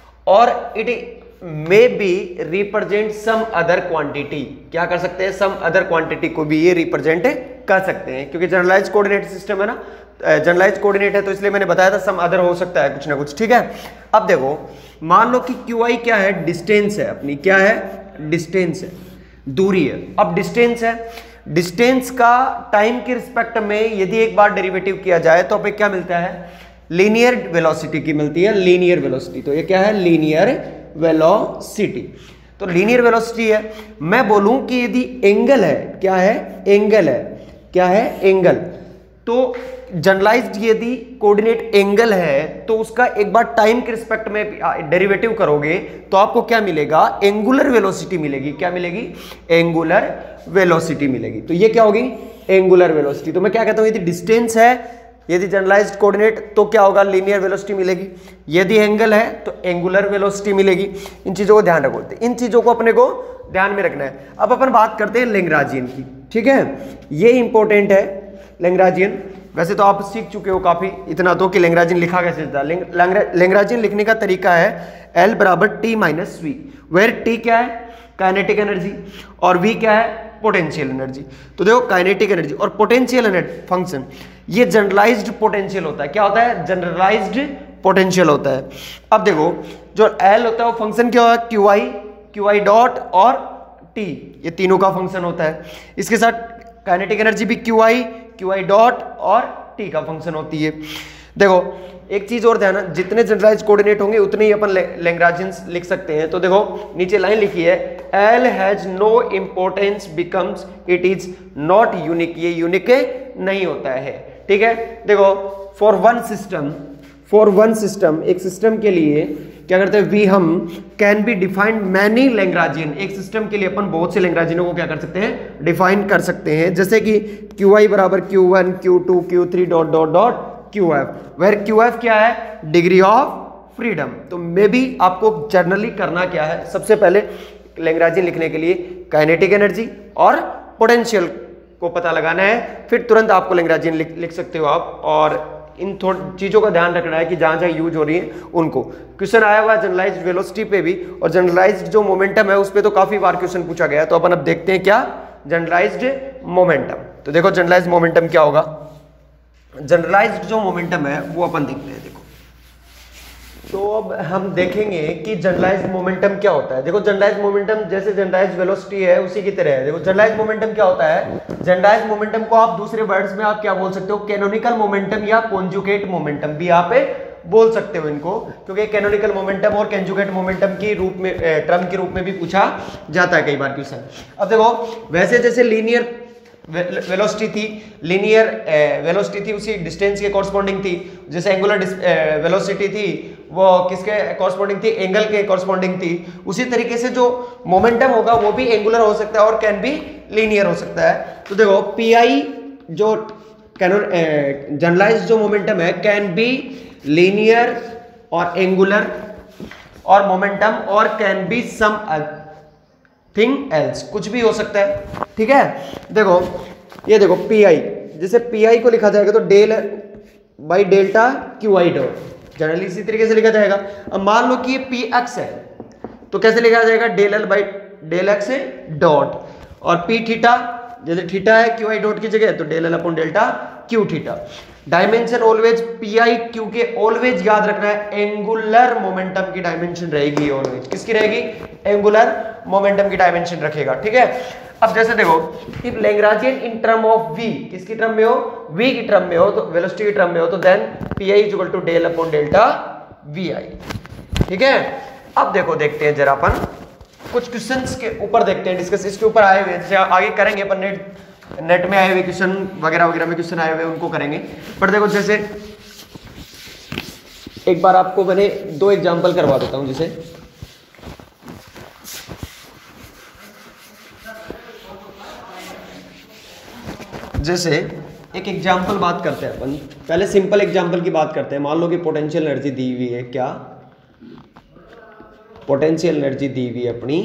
[SPEAKER 1] और it may be represent some other quantity, क्या कर सकते हैं, सम अदर क्वांटिटी को भी ये रिप्रेजेंट कर सकते हैं, क्योंकि जनरलाइज्ड कोऑर्डिनेट सिस्टम है ना, जनरलाइज्ड कोऑर्डिनेट है तो इसलिए मैंने बताया था सम अदर हो सकता है कुछ ना कुछ, ठीक है। अब देखो मान लो कि QI क्या है, डिस्टेंस है अपनी, क्या है, डिस्टेंस है, दूरी है। अब डिस्टेंस है, डिस्टेंस का टाइम के रिस्पेक्ट में यदि एक बार डेरिवेटिव किया जाए तो हमें क्या मिलता है, लीनियर वेलोसिटी की मिलती है, लीनियर वेलोसिटी। तो ये क्या है, लीनियर वेलोसिटी। तो लीनियर वेलोसिटी है। मैं बोलूं कि यदि एंगल है, क्या है, एंगल है, क्या है, एंगल, तो जनरलाइज्ड यदि कोऑर्डिनेट एंगल है तो उसका एक बार टाइम के रिस्पेक्ट में डेरिवेटिव करोगे तो आपको क्या मिलेगा, एंगुलर वेलोसिटी मिलेगी। क्या मिलेगी, एंगुलर वेलोसिटी मिलेगी। तो ये क्या होगी, एंगुलर वेलोसिटी। तो मैं क्या कहता हूं, यदि डिस्टेंस है, यदि जनरलाइज्ड कोऑर्डिनेट तो क्या होगा, लीनियर वेलोसिटी मिलेगी। यदि एंगल है तो एंगुलर वेलोसिटी मिलेगी। इन चीजों को ध्यान रखो, इन चीजों को अपने को ध्यान में रखना है। अब अपन बात करते हैं लैग्रेंजियन की, ठीक है। ये इंपॉर्टेंट है लैग्रेंजियन। वैसे तो आप सीख चुके हो काफी, इतना तो कि लैग्रेंजियन लिखा कैसे जाता है। लैग्रेंजियन लिखने का तरीका है L बराबर T minus V, where T क्या है, काइनेटिक एनर्जी, और V क्या है, पोटेंशियल एनर्जी। तो देखो काइनेटिक एनर्जी और पोटेंशियल एनर्जी फंक्शन, ये जनरलाइज्ड पोटेंशियल होता है। क्या होता है, जनरलाइज्ड पोटेंशियल होता है। अब देखो जो L होता है वो फंक्शन क्या होगा, QI डॉट और T, ये तीनों का फंक्शन होता है। इसके साथ काइनेटिक एनर्जी भी QI डॉट और T का फंक्शन होती है। देखो एक चीज और ध्यान, जितने जनरलाइज्ड कोऑर्डिनेट होंगे उतने ही अपन लैग्रेंजियंस लिख सकते हैं। तो देखो नीचे लाइन लिखी है, L has no importance becomes it is not unique, ये यूनिक नहीं होता है, ठीक है। देखो फॉर वन सिस्टम, एक सिस्टम के लिए क्या करते हैं, वी हम can be defined many Lagrangian, एक सिस्टम के लिए अपन बहुत से लैग्रेंजियनों को क्या कर सकते हैं, डिफाइन कर सकते हैं। जैसे कि QI बराबर Q1 Q2 Q3 dot dot dot QF, where QF क्या है, डिग्री ऑफ फ्रीडम। तो मे बी आपको जर्नली करना क्या है, सबसे पहले लैग्रेंजियन लिखने के लिए काइनेटिक एनर्जी और पोटेंशियल को पता लगाना है, फिर तुरंत आपको लैग्रेंजियन लिख सकते हो आप। और इन चीजों का ध्यान रखना है कि जहां जहां यूज हो रही है उनको। क्वेश्चन आया हुआ है जनरलाइज्ड वेलोसिटी पे भी, और जनरलाइज्ड जो मोमेंटम है उस पे तो काफी बार क्वेश्चन पूछा गया है। तो अपन अब देखते हैं क्या, जनरलाइज्ड मोमेंटम। तो देखो जनरलाइज्ड मोमेंटम क्या होगा, जनरलाइज्ड जो मोमेंटम है वो अपन देखते हैं। देखो तो अब हम देखेंगे कि जनरलाइज्ड मोमेंटम क्या होता है। देखो जनरलाइज्ड मोमेंटम जैसे जनरलाइज्ड वेलोसिटी है उसी की तरह है। देखो जनरलाइज्ड मोमेंटम क्या होता है, जनरलाइज्ड मोमेंटम को आप दूसरे वर्ड्स में आप क्या बोल सकते हो, कैनोनिकल मोमेंटम या कॉन्जुगेट मोमेंटम भी आप बोल सकते हो इनको, क्योंकि कैनोनिकल मोमेंटम और कॉन्जुगेट मोमेंटम के रूप में टर्म के रूप में भी पूछा जाता है कई बार क्वेश्चन। अब देखो वैसे जैसे लीनियर वेलोसिटी थी, लीनियर वेलोसिटी थी उसी डिस्टेंस के कॉरस्पॉन्डिंग थी, जैसे एंगुलर वेलोसिटी थी वो किसके कॉरस्पॉन्डिंग थी, एंगल के कॉरस्पॉन्डिंग थी। उसी तरीके से जो मोमेंटम होगा वो भी एंगुलर हो सकता है और कैन भी लीनियर हो सकता है। तो देखो PI जो जनरलाइज्ड जो मोमेंटम है कैन बी लीनियर और एंगुलर और मोमेंटम और can be something else, कुछ भी हो सकता है। ठीक है, देखो ये देखो पी आई, जैसे पी आई को लिखा जाएगा तो del by delta q i dot, generally इसी तरीके से लिखा जाएगा। अब मान लो कि ये पी एक्स है तो कैसे लिखा जाएगा, del L by del x dot, और पी थीटा जैसे थीटा है क्यू आई डॉट की जगह तो del L upon delta q theta. Dimension always p i q के ऑलवेज याद रखना है एंगुलर मोमेंटम की डायमेंशन रहेगी, ऑलवेज किसकी रहेगी, एंगुलर मोमेंटम की डायमेंशन रखेगा। ठीक है, अब जैसे देखो if Lagrangian in term of v, किसकी टर्म में हो, v की टर्म में हो, तो वेलोसिटी की टर्म में हो, तो then p i is equal to del upon delta v i. ठीक है, अब देखो देखते हैं जरा अपन कुछ क्वेश्चंस के ऊपर देखते हैं, डिस्कस इसके ऊपर आए हुए जैसे आगे करेंगे अपन, नेट में आए हुए क्वेश्चन वगैरह वगैरह में क्वेश्चन आए हुए उनको करेंगे। पर देखो जैसे एक बार आपको मैंने 2 एग्जांपल करवा देता हूं, जैसे जैसे एक एग्जांपल बात करते हैं अपन, पहले सिंपल एग्जांपल की बात करते हैं। मान लो कि पोटेंशियल एनर्जी दी हुई है, क्या पोटेंशियल एनर्जी दी हुई है अपनी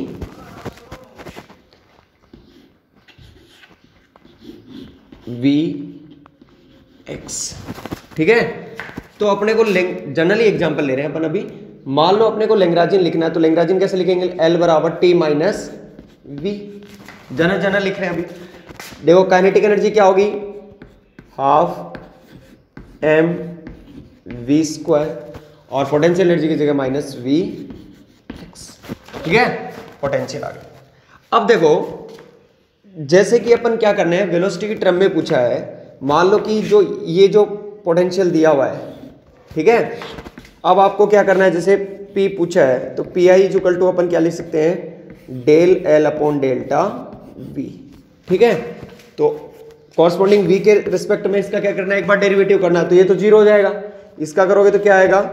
[SPEAKER 1] वी एक्स। ठीक है, तो अपने को जनरली एग्जांपल ले रहे हैं अपन अभी। मान लो अपने को लैग्रांजियन लिखना है तो लैग्रांजियन कैसे लिखेंगे, एल बराबर टी माइनस वी, जनरल लिख रहे हैं अभी। देखो काइनेटिक एनर्जी क्या होगी, हाफ एम वी स्क्वायर, और पोटेंशियल एनर्जी की जगह माइनस वी एक्स। ठीक है, पोटेंशियल आ गया। अब देखो जैसे कि अपन क्या करना है, वेलोसिटी की टर्म में पूछा है, मान लो कि जो ये जो पोटेंशियल दिया हुआ है, ठीक है, अब आपको क्या करना है, जैसे P पूछा है तो p i is equal to अपन क्या लिख सकते हैं, del L upon delta v. ठीक है, तो कॉरस्पॉन्डिंग v के रिस्पेक्ट में इसका क्या करना है, एक बार डेरिवेटिव करना है, तो ये तो 0 हो जाएगा। इसका करोगे तो क्या आएगा,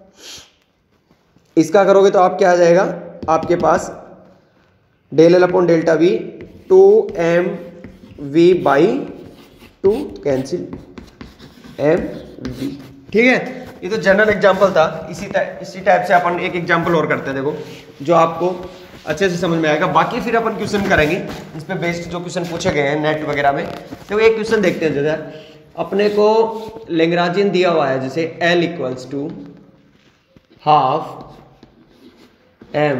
[SPEAKER 1] इसका करोगे तो आप क्या आ जाएगा, आपके पास del L upon delta v 2m v by 2 cancel m v। ठीक है, ये तो जनरल एग्जांपल था। इसी टाइप से अपन एक एग्जांपल और करते हैं, देखो जो आपको अच्छे से समझ में आएगा। बाकी फिर अपन क्वेश्चन करेंगे इस पे बेस्ड, जो क्वेश्चन पूछे गए हैं नेट वगैरह में। तो एक क्वेश्चन देखते हैं, जैसे अपने को लैग्रांजियन दिया हुआ है, जैसे L equals to half m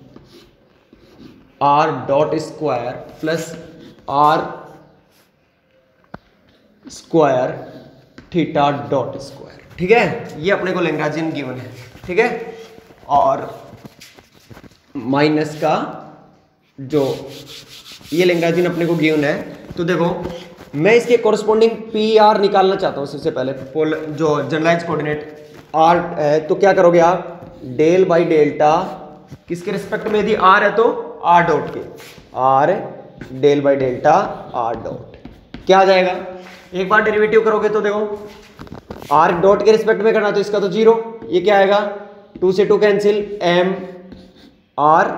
[SPEAKER 1] r dot square plus r square theta dot square. ठीक है, ये अपने को लैग्रांजियन गिवन है। ठीक है, और माइनस का जो ये लैग्रांजियन अपने को गिवन है, तो देखो मैं इसके कोरस्पॉन्डिंग पी आर निकालना चाहता हूं। सबसे पहले जो जनरलाइज कोऑर्डिनेट आर है, तो क्या करोगे आप, डेल बाई डेल्टा किसके रिस्पेक्ट में, यदि आर है तो आर डॉट के, r del by delta r dot क्या आ जाएगा, एक बार डेरिवेटिव करोगे तो देखो आर डॉट के रिस्पेक्ट में करना, तो इसका तो 0, ये क्या आएगा, 2 से 2 कैंसिल, एम आर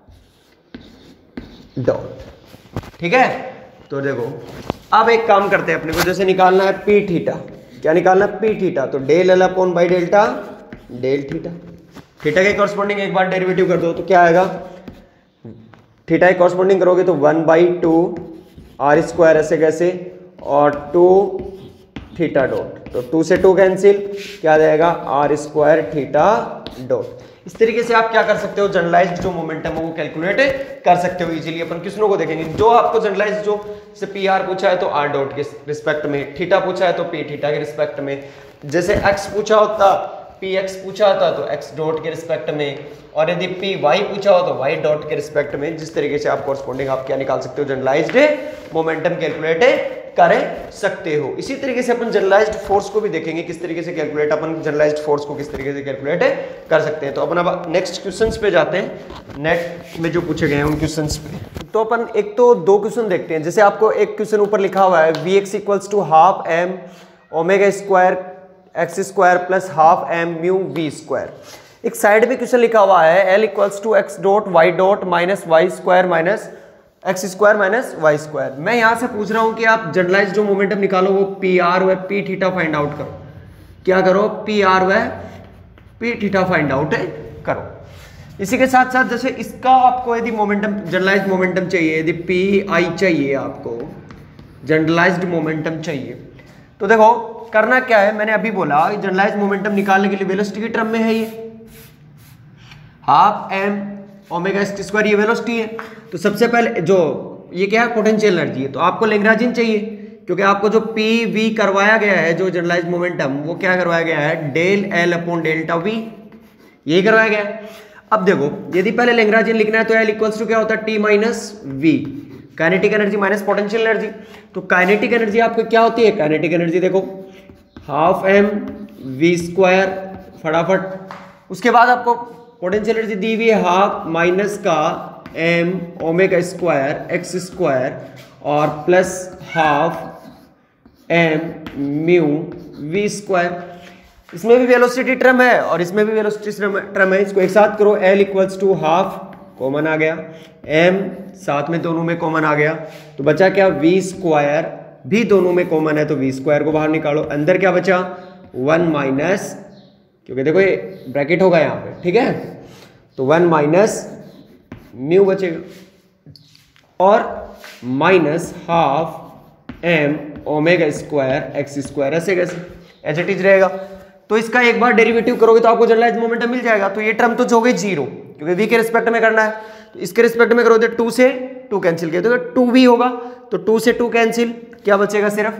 [SPEAKER 1] डॉट। ठीक है, तो देखो अब एक काम करते हैं, अपने को जैसे निकालना है पी थीटा, क्या निकालना है, पी थीटा, तो del L upon by delta del theta. Theta के कॉरस्पॉन्डिंग एक बार डेरिवेटिव कर दो तो क्या आएगा, थीटा के कॉरस्पॉन्डिंग करोगे तो 1/2 आर स्क्वायर ऐसे कैसे, और 2 थीटा डॉट, तो 2 से 2 कैंसिल, क्या आ जाएगा, आर स्क्वायर थीटा डॉट। इस तरीके से आप क्या कर सकते हो, जनरलाइज्ड जो मोमेंटम है वो कैलकुलेट कर सकते हो इजीली। अपन क्वेश्चनों को देखेंगे, जो आपको जनरलाइज्ड जो जैसे पी आर पूछा है तो आर डॉट के रिस्पेक्ट में, थीटा पूछा है तो पी थीटा के रिस्पेक्ट में, जैसे एक्स पूछा होता, पी एक्स पूछा होता तो एक्स डॉट के रिस्पेक्ट में, और यदि पी वाई पूछा हो तो वाई डॉट के रिस्पेक्ट में। जिस तरीके से आप कॉरस्पॉन्डिंग आप क्या निकाल सकते हो, जनरलाइज्ड मोमेंटम कैलकुलेट कर सकते हो। इसी तरीके से अपन जनरलाइज्ड फोर्स को भी देखेंगे, किस तरीके से कैलकुलेट, अपन जनरलाइज्ड फोर्स को किस तरीके से कैलकुलेट कर सकते हैं। तो अपन अब नेक्स्ट क्वेश्चंस पे जाते हैं, नेट में जो पूछे गए हैं उन क्वेश्चंस पे। तो अपन एक तो 2 क्वेश्चन देखते हैं। जैसे आपको एक क्वेश्चन ऊपर लिखा हुआ है, v x equals to half m omega square x square plus half m mu v square. एक साइड में क्वेश्चन लिखा हुआ है, L equals to x dot y dot minus y square minus x square minus y square. मैं यहां से पूछ रहा हूं कि आप जनरलाइज्ड जो मोमेंटम निकालो वो पी आर व पी थीटा फाइंड आउट करो। क्या करो, पी आर व पी थीटा फाइंड आउट करो। इसी के साथ साथ जैसे इसका आपको यदि मोमेंटम जनरलाइज्ड मोमेंटम चाहिए, यदि पी आई चाहिए, आपको जनरलाइज्ड मोमेंटम चाहिए, तो देखो करना क्या है, मैंने अभी बोला जनरलाइज्ड मोमेंटम निकालने के लिए वेलोसिटी की टर्म में है, ये हाफ एम ओमेगा स्क्वायर ये वेलोसिटी है। तो सबसे पहले जो ये क्या है, पोटेंशियल एनर्जी है, तो आपको लैग्रांजियन चाहिए, क्योंकि आपको जो पी वी करवाया गया है, जो जनरलाइज्ड मोमेंटम, वो क्या करवाया गया है, del L upon delta v, यही करवाया गया है। अब देखो यदि पहले लैग्रांजियन लिखना है तो एल इक्वल्स टू क्या होता है, t minus v, kinetic energy minus potential energy. तो काइनेटिक एनर्जी आपको क्या होती है, काइनेटिक एनर्जी देखो हाफ एम वी स्क्वायर, फटाफट। उसके बाद आपको पोटेंशियल एनर्जी दी हुई है हाफ माइनस का m omega square x square और plus half m mu v square. इसमें भी वेलोसिटी टर्म है और इसमें भी वेलोसिटी टर्म है, इसको एक साथ करो, L equals to half common आ गया, एम साथ में दोनों में कॉमन आ गया, तो बचा क्या, वी स्क्वायर भी दोनों में कॉमन है, तो वी स्क्वायर को बाहर निकालो, अंदर क्या बचा 1 माइनस, क्योंकि देखो ये ब्रैकेट होगा यहाँ पे, ठीक है, तो 1 माइनस म्यू बचेगा और minus half m omega square x square, ऐसे कैसे एज इट इज रहेगा। तो इसका एक बार डेरिवेटिव करोगे तो आपको जनरलाइज्ड मोमेंटम मिल जाएगा। तो ये टर्म तो हो गई जीरो, क्योंकि v के रिस्पेक्ट में करना है, तो इसके रिस्पेक्ट में करोगे तो 2 से 2 कैंसिल किया तो 2v होगा, तो 2 से 2 कैंसिल, क्या बचेगा सिर्फ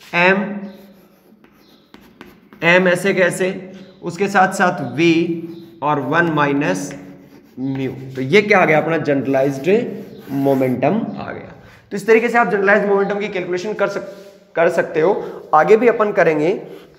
[SPEAKER 1] m ऐसे कैसे, उसके साथ साथ v और 1 माइनस म्यू, तो ये क्या आ गया अपना जनरलाइज्ड मोमेंटम आ गया। तो इस तरीके से आप जनरलाइज्ड मोमेंटम की कैलकुलेशन कर सकते हो। आगे भी अपन करेंगे।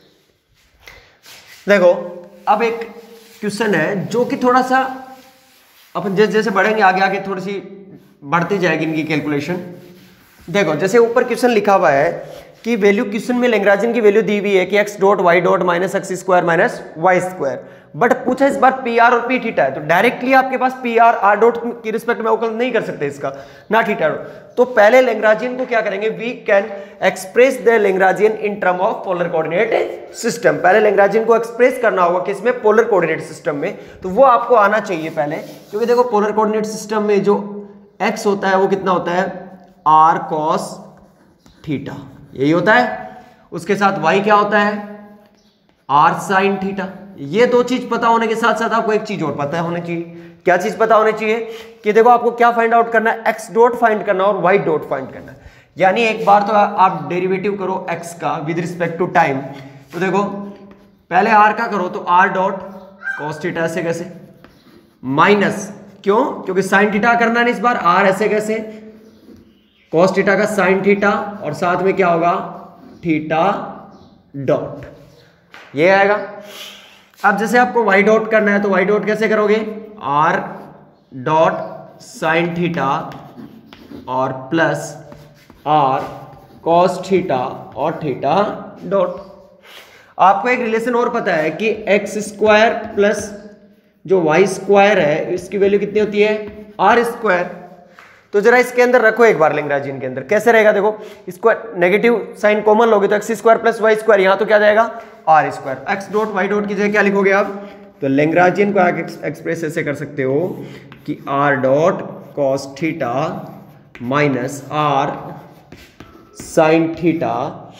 [SPEAKER 1] देखो अब एक क्वेश्चन है जो कि थोड़ा सा अपन जैसे जैसे बढ़ेंगे आगे आगे थोड़ी सी बढ़ती जाएगी इनकी कैलकुलेशन। देखो जैसे ऊपर क्वेश्चन लिखा हुआ है कि वैल्यू, क्वेश्चन में लैग्रांजियन की वैल्यू दी हुई है कि x dot y dot minus x square minus y square, but पूछा इस बार पी आर और पी थीटा है, तो डायरेक्टली आपके पास पी आर आर डॉट की रिस्पेक्ट में अवकलन नहीं कर सकते इसका, ना थीटा डॉट। तो पहले लैग्रांजियन को क्या करेंगे, we can express the Lagrangian in term of polar coordinate system. पहले लैग्रांजियन को एक्सप्रेस करना होगा किसमें, पोलर कोऑर्डिनेट सिस्टम में, तो वो आपको आना चाहिए पहले, क्योंकि देखो पोलर कोऑर्डिनेट सिस्टम में जो एक्स होता है वो कितना होता है, आर कॉस थीटा, यही होता है। उसके साथ y क्या होता है, r साइन थीटा। ये दो चीज पता होने के साथ साथ आपको एक चीज और पता होनी चाहिए। क्या चीज पता होनी चाहिए कि देखो आपको क्या फाइंड आउट करना है, x डॉट फाइंड करना और y डॉट फाइंड करना है। यानी एक बार तो आप डेरिवेटिव करो x का विद रिस्पेक्ट टू टाइम, तो देखो पहले r का करो तो r डॉट कॉस थीटा, ऐसे कैसे, माइनस क्यों, क्योंकि साइन थीटा करना है इस बार, r ऐसे कैसे, कॉस थीटा का साइन थीटा और साथ में क्या होगा, थीटा डॉट, ये आएगा। अब जैसे आपको y डॉट करना है तो y डॉट कैसे करोगे, r डॉट साइन थीटा और प्लस r कॉस थीटा और थीटा डॉट। आपको एक रिलेशन और पता है कि एक्स स्क्वायर प्लस जो वाई स्क्वायर है इसकी वैल्यू कितनी होती है, आर स्क्वायर। तो जरा इसके अंदर रखो एक बार लैग्रांजियन के अंदर, कैसे रहेगा देखो, इसको नेगेटिव साइन कॉमन लोगे तो x square plus y square, यहाँ तो क्या जाएगा r square, x dot y dot की जगह क्या लिखोगे आप, तो लैग्रांजियन को आगे एक्सप्रेस ऐसे कर सकते हो कि r dot cos theta minus r sine theta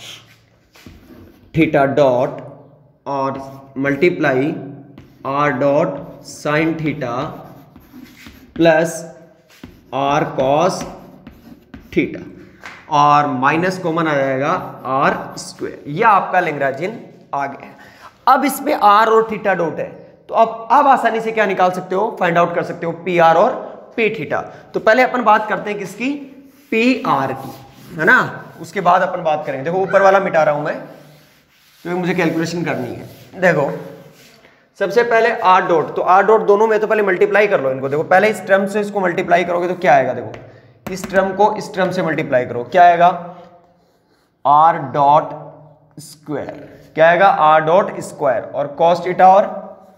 [SPEAKER 1] theta dot और multiply r dot sine theta plus r cos theta और माइनस कॉमन आ जाएगा आर स्क्वायर। यह आपका लैग्रांजियन आ गया। अब इसमें आर और थीटा डॉट है, तो अब आसानी से क्या निकाल सकते हो, फाइंड आउट कर सकते हो पी आर और पी थीटा। तो पहले अपन बात करते हैं किसकी, पी आर की, है ना, उसके बाद अपन बात करेंगे। देखो ऊपर वाला मिटा रहा हूं मैं क्योंकि मुझे कैलकुलेशन करनी है। देखो सबसे पहले आर डॉट, तो आर डॉट दोनों में तो पहले मल्टीप्लाई कर लो इनको। देखो पहले इस टर्म से इसको मल्टीप्लाई करोगे तो क्या आएगा, देखो इस टर्म को इस टर्म से मल्टीप्लाई करो, क्या आएगा, आर डॉट स्क्वायर, क्या आएगा, आर डॉट स्क्वायर और कॉस थीटा और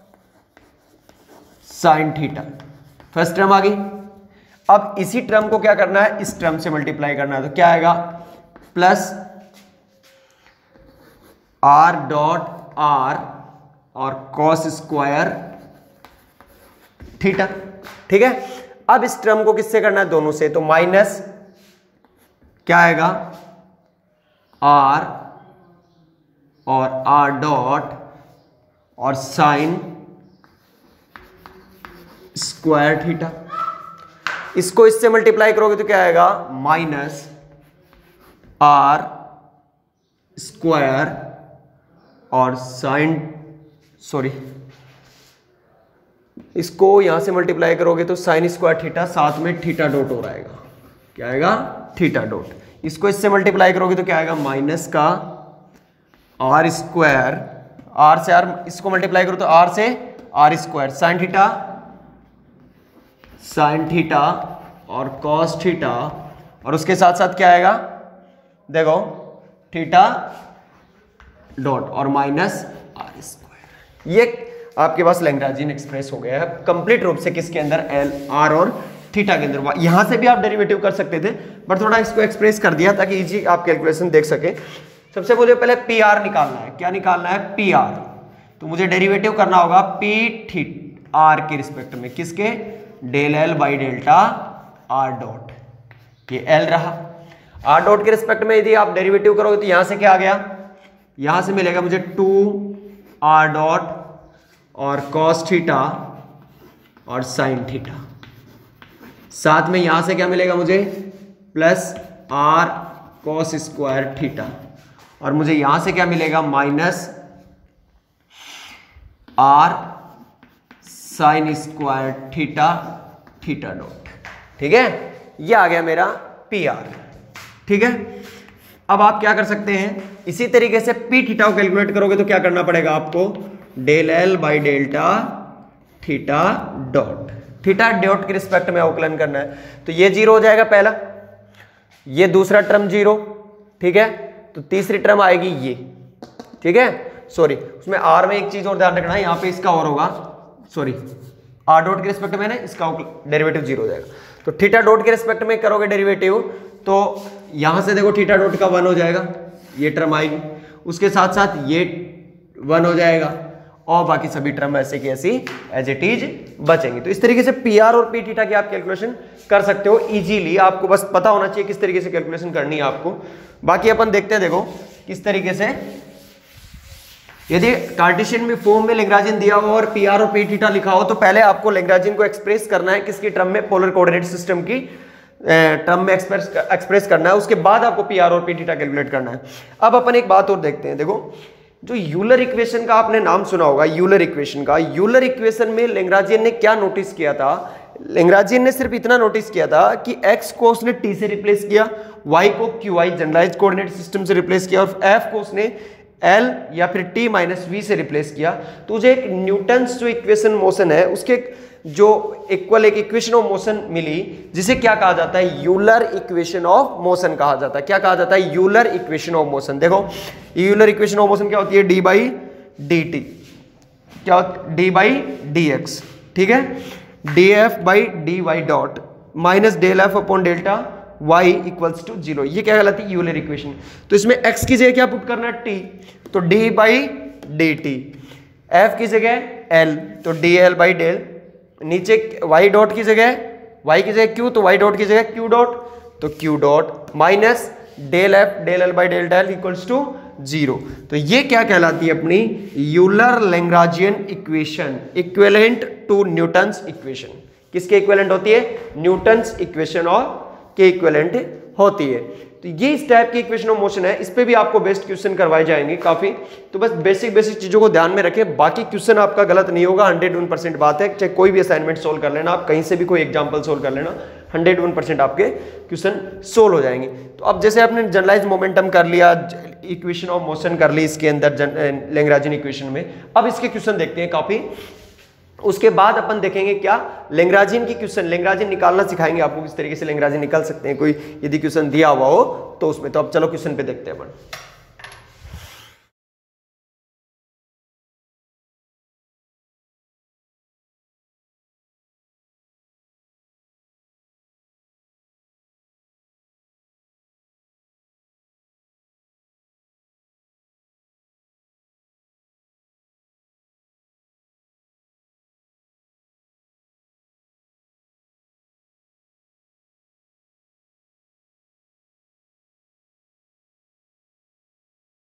[SPEAKER 1] साइन थीटा, फर्स्ट टर्म आ गई। अब इसी टर्म को क्या करना है, इस टर्म से मल्टीप्लाई करना है, तो क्या आएगा, प्लस आर डॉट आर और कॉस स्क्वायर थीटा। ठीक है, अब इस टर्म को किससे करना है, दोनों से, तो माइनस क्या आएगा आर और आर डॉट और साइन स्क्वायर थीटा। इसको इससे मल्टीप्लाई करोगे तो क्या आएगा माइनस आर स्क्वायर और साइन, सॉरी, इसको यहां से मल्टीप्लाई करोगे तो साइन स्क्वायर थीटा, साथ में थीटा डॉट हो आएगा, क्या आएगा थीटा डॉट। इसको इससे मल्टीप्लाई करोगे तो क्या आएगा माइनस का आर स्क्वायर, आर से आर, इसको मल्टीप्लाई करो तो आर से आर स्क्वायर साइन थीटा और कॉस थीटा, और उसके साथ साथ क्या आएगा देखो थीटा डॉट और माइनस आर स्क्वायर। ये आपके पास लैग्रांजियन एक्सप्रेस हो गया है कंप्लीट रूप से, किसके अंदर एल आर और थीटा के अंदर। यहां से भी आप डेरिवेटिव कर सकते थे बट थोड़ा इसको एक्सप्रेस कर दिया ताकि इजी आप कैलकुलेशन देख सके। सबसे पहले पी आर निकालना है। क्या निकालना है, पी आर। तो मुझे डेरिवेटिव करना होगा पी थीट आर के रिस्पेक्ट में, किसके, del L by delta r dot. ये एल रहा, आर डॉट के रिस्पेक्ट में यदि आप डेरिवेटिव करोगे तो यहां से क्या आ गया, यहां से मिलेगा मुझे 2 आर डॉट और कॉस थीटा और साइन थीटा, साथ में यहां से क्या मिलेगा मुझे plus r cos square theta, और मुझे यहां से क्या मिलेगा minus r sine square theta theta dot. ठीक है, ये आ गया मेरा पी आर। ठीक है, अब आप क्या कर सकते हैं, इसी तरीके से पी थीटा को कैलकुलेट करोगे तो क्या करना पड़ेगा आपको, del L by delta theta dot. Theta dot के रिस्पेक्ट में अवकलन करना है, तो ये जीरो हो जाएगा पहला, ये दूसरा टर्म जीरो। ठीक है, तो तीसरी टर्म आएगी ये। ठीक है, सॉरी उसमें आर में एक चीज और ध्यान रखना है, यहां पे इसका और होगा, सॉरी आर डॉट के रिस्पेक्ट में ना इसका डेरिवेटिव जीरो हो जाएगा। तो थीटा डॉट के रिस्पेक्ट में करोगे डेरिवेटिव तो यहां से देखो थीटा डॉट का 1 हो जाएगा, ये टर्म आएगी, उसके साथ साथ ये 1 हो जाएगा और बाकी सभी टर्म ऐसे की ऐसी एज इट इज बचेंगी। तो इस तरीके से पी आर और पी थीटा की आप कैलकुलेशन कर सकते हो इजीली। आपको बस पता होना चाहिए किस तरीके से कैलकुलेशन करनी है आपको। बाकी अपन देखते हैं, देखो किस तरीके से, यदि कार्टेशियन में फॉर्म में लैग्रांजियन दिया हो और पी आर और पी थीटा लिखा हो तो पहले आपको लैग्रांजियन को एक्सप्रेस करना है, किसकी टर्म में, पोलर कोऑर्डिनेट सिस्टम की टर्म में एक्सप्रेस करना है, उसके बाद आपको पी आर और पी थीटा कैलकुलेट करना है। अब अपन एक बात और देखते हैं, देखो जो यूलर इक्वेशन का आपने नाम सुना होगा, यूलर इक्वेशन का, यूलर इक्वेशन में लैग्रांजियन ने क्या नोटिस किया था, लैग्रांजियन ने सिर्फ इतना नोटिस किया था कि x को उसने t से रिप्लेस किया, y को qy जनरलाइज्ड कोऑर्डिनेट सिस्टम से रिप्लेस किया और f को उसने L या फिर t माइनस वी से रिप्लेस किया। तो मुझे एक न्यूटन्स जो इक्वेशन मोशन है उसके जो इक्वल एक इक्वेशन ऑफ मोशन मिली, जिसे क्या कहा जाता है, यूलर इक्वेशन ऑफ मोशन कहा जाता है। क्या कहा जाता है, यूलर इक्वेशन ऑफ मोशन। देखो यूलर इक्वेशन ऑफ मोशन क्या होती है, डी बाई डी टी, क्या होती, डी बाई डी एक्स, ठीक है, d f by d y dot minus del f upon delta y equals to 0। ये क्या कहलाती है, यूलर इक्वेशन। तो इसमें x की जगह क्या पुट करना है, t, तो d by d t, f की जगह l, तो डी एल बाई डेल, नीचे y डॉट की जगह q, तो y डॉट की जगह q डॉट, तो q dot minus del f del L by del del equals to 0। तो ये क्या कहलाती है अपनी Euler Lagrangian equation, equivalent to Newton's equation. किसके इक्विवेलेंट होती है, न्यूटन्स इक्वेशन और के इक्विवेलेंट होती है। तो ये इस टाइप की इक्वेशन ऑफ मोशन है, इस पे भी आपको बेस्ट क्वेश्चन करवाए जाएंगे काफी। तो बस बेसिक चीजों को ध्यान में रखें, बाकी क्वेश्चन आपका गलत नहीं होगा, 101% बात है। चाहे कोई भी असाइनमेंट सोल्व कर लेना, आप कहीं से भी कोई एग्जांपल सोल्व कर लेना, 101% आपके क्वेश्चन सोल्व हो जाएंगे। तो अब जैसे आपने जनरलाइज मोमेंटम कर लिया, इक्वेशन ऑफ मोशन कर ली इसके अंदर लैग्रांजियन इक्वेशन में, अब इसके क्वेश्चन देखते हैं काफी। उसके बाद अपन देखेंगे क्या, लैग्रांजियन की क्वेश्चन, लैग्रांजियन निकालना सिखाएंगे आपको, किस तरीके से लैग्रांजियन निकाल सकते हैं कोई यदि क्वेश्चन दिया हुआ हो तो उसमें। तो अब चलो क्वेश्चन पे देखते हैं अपन।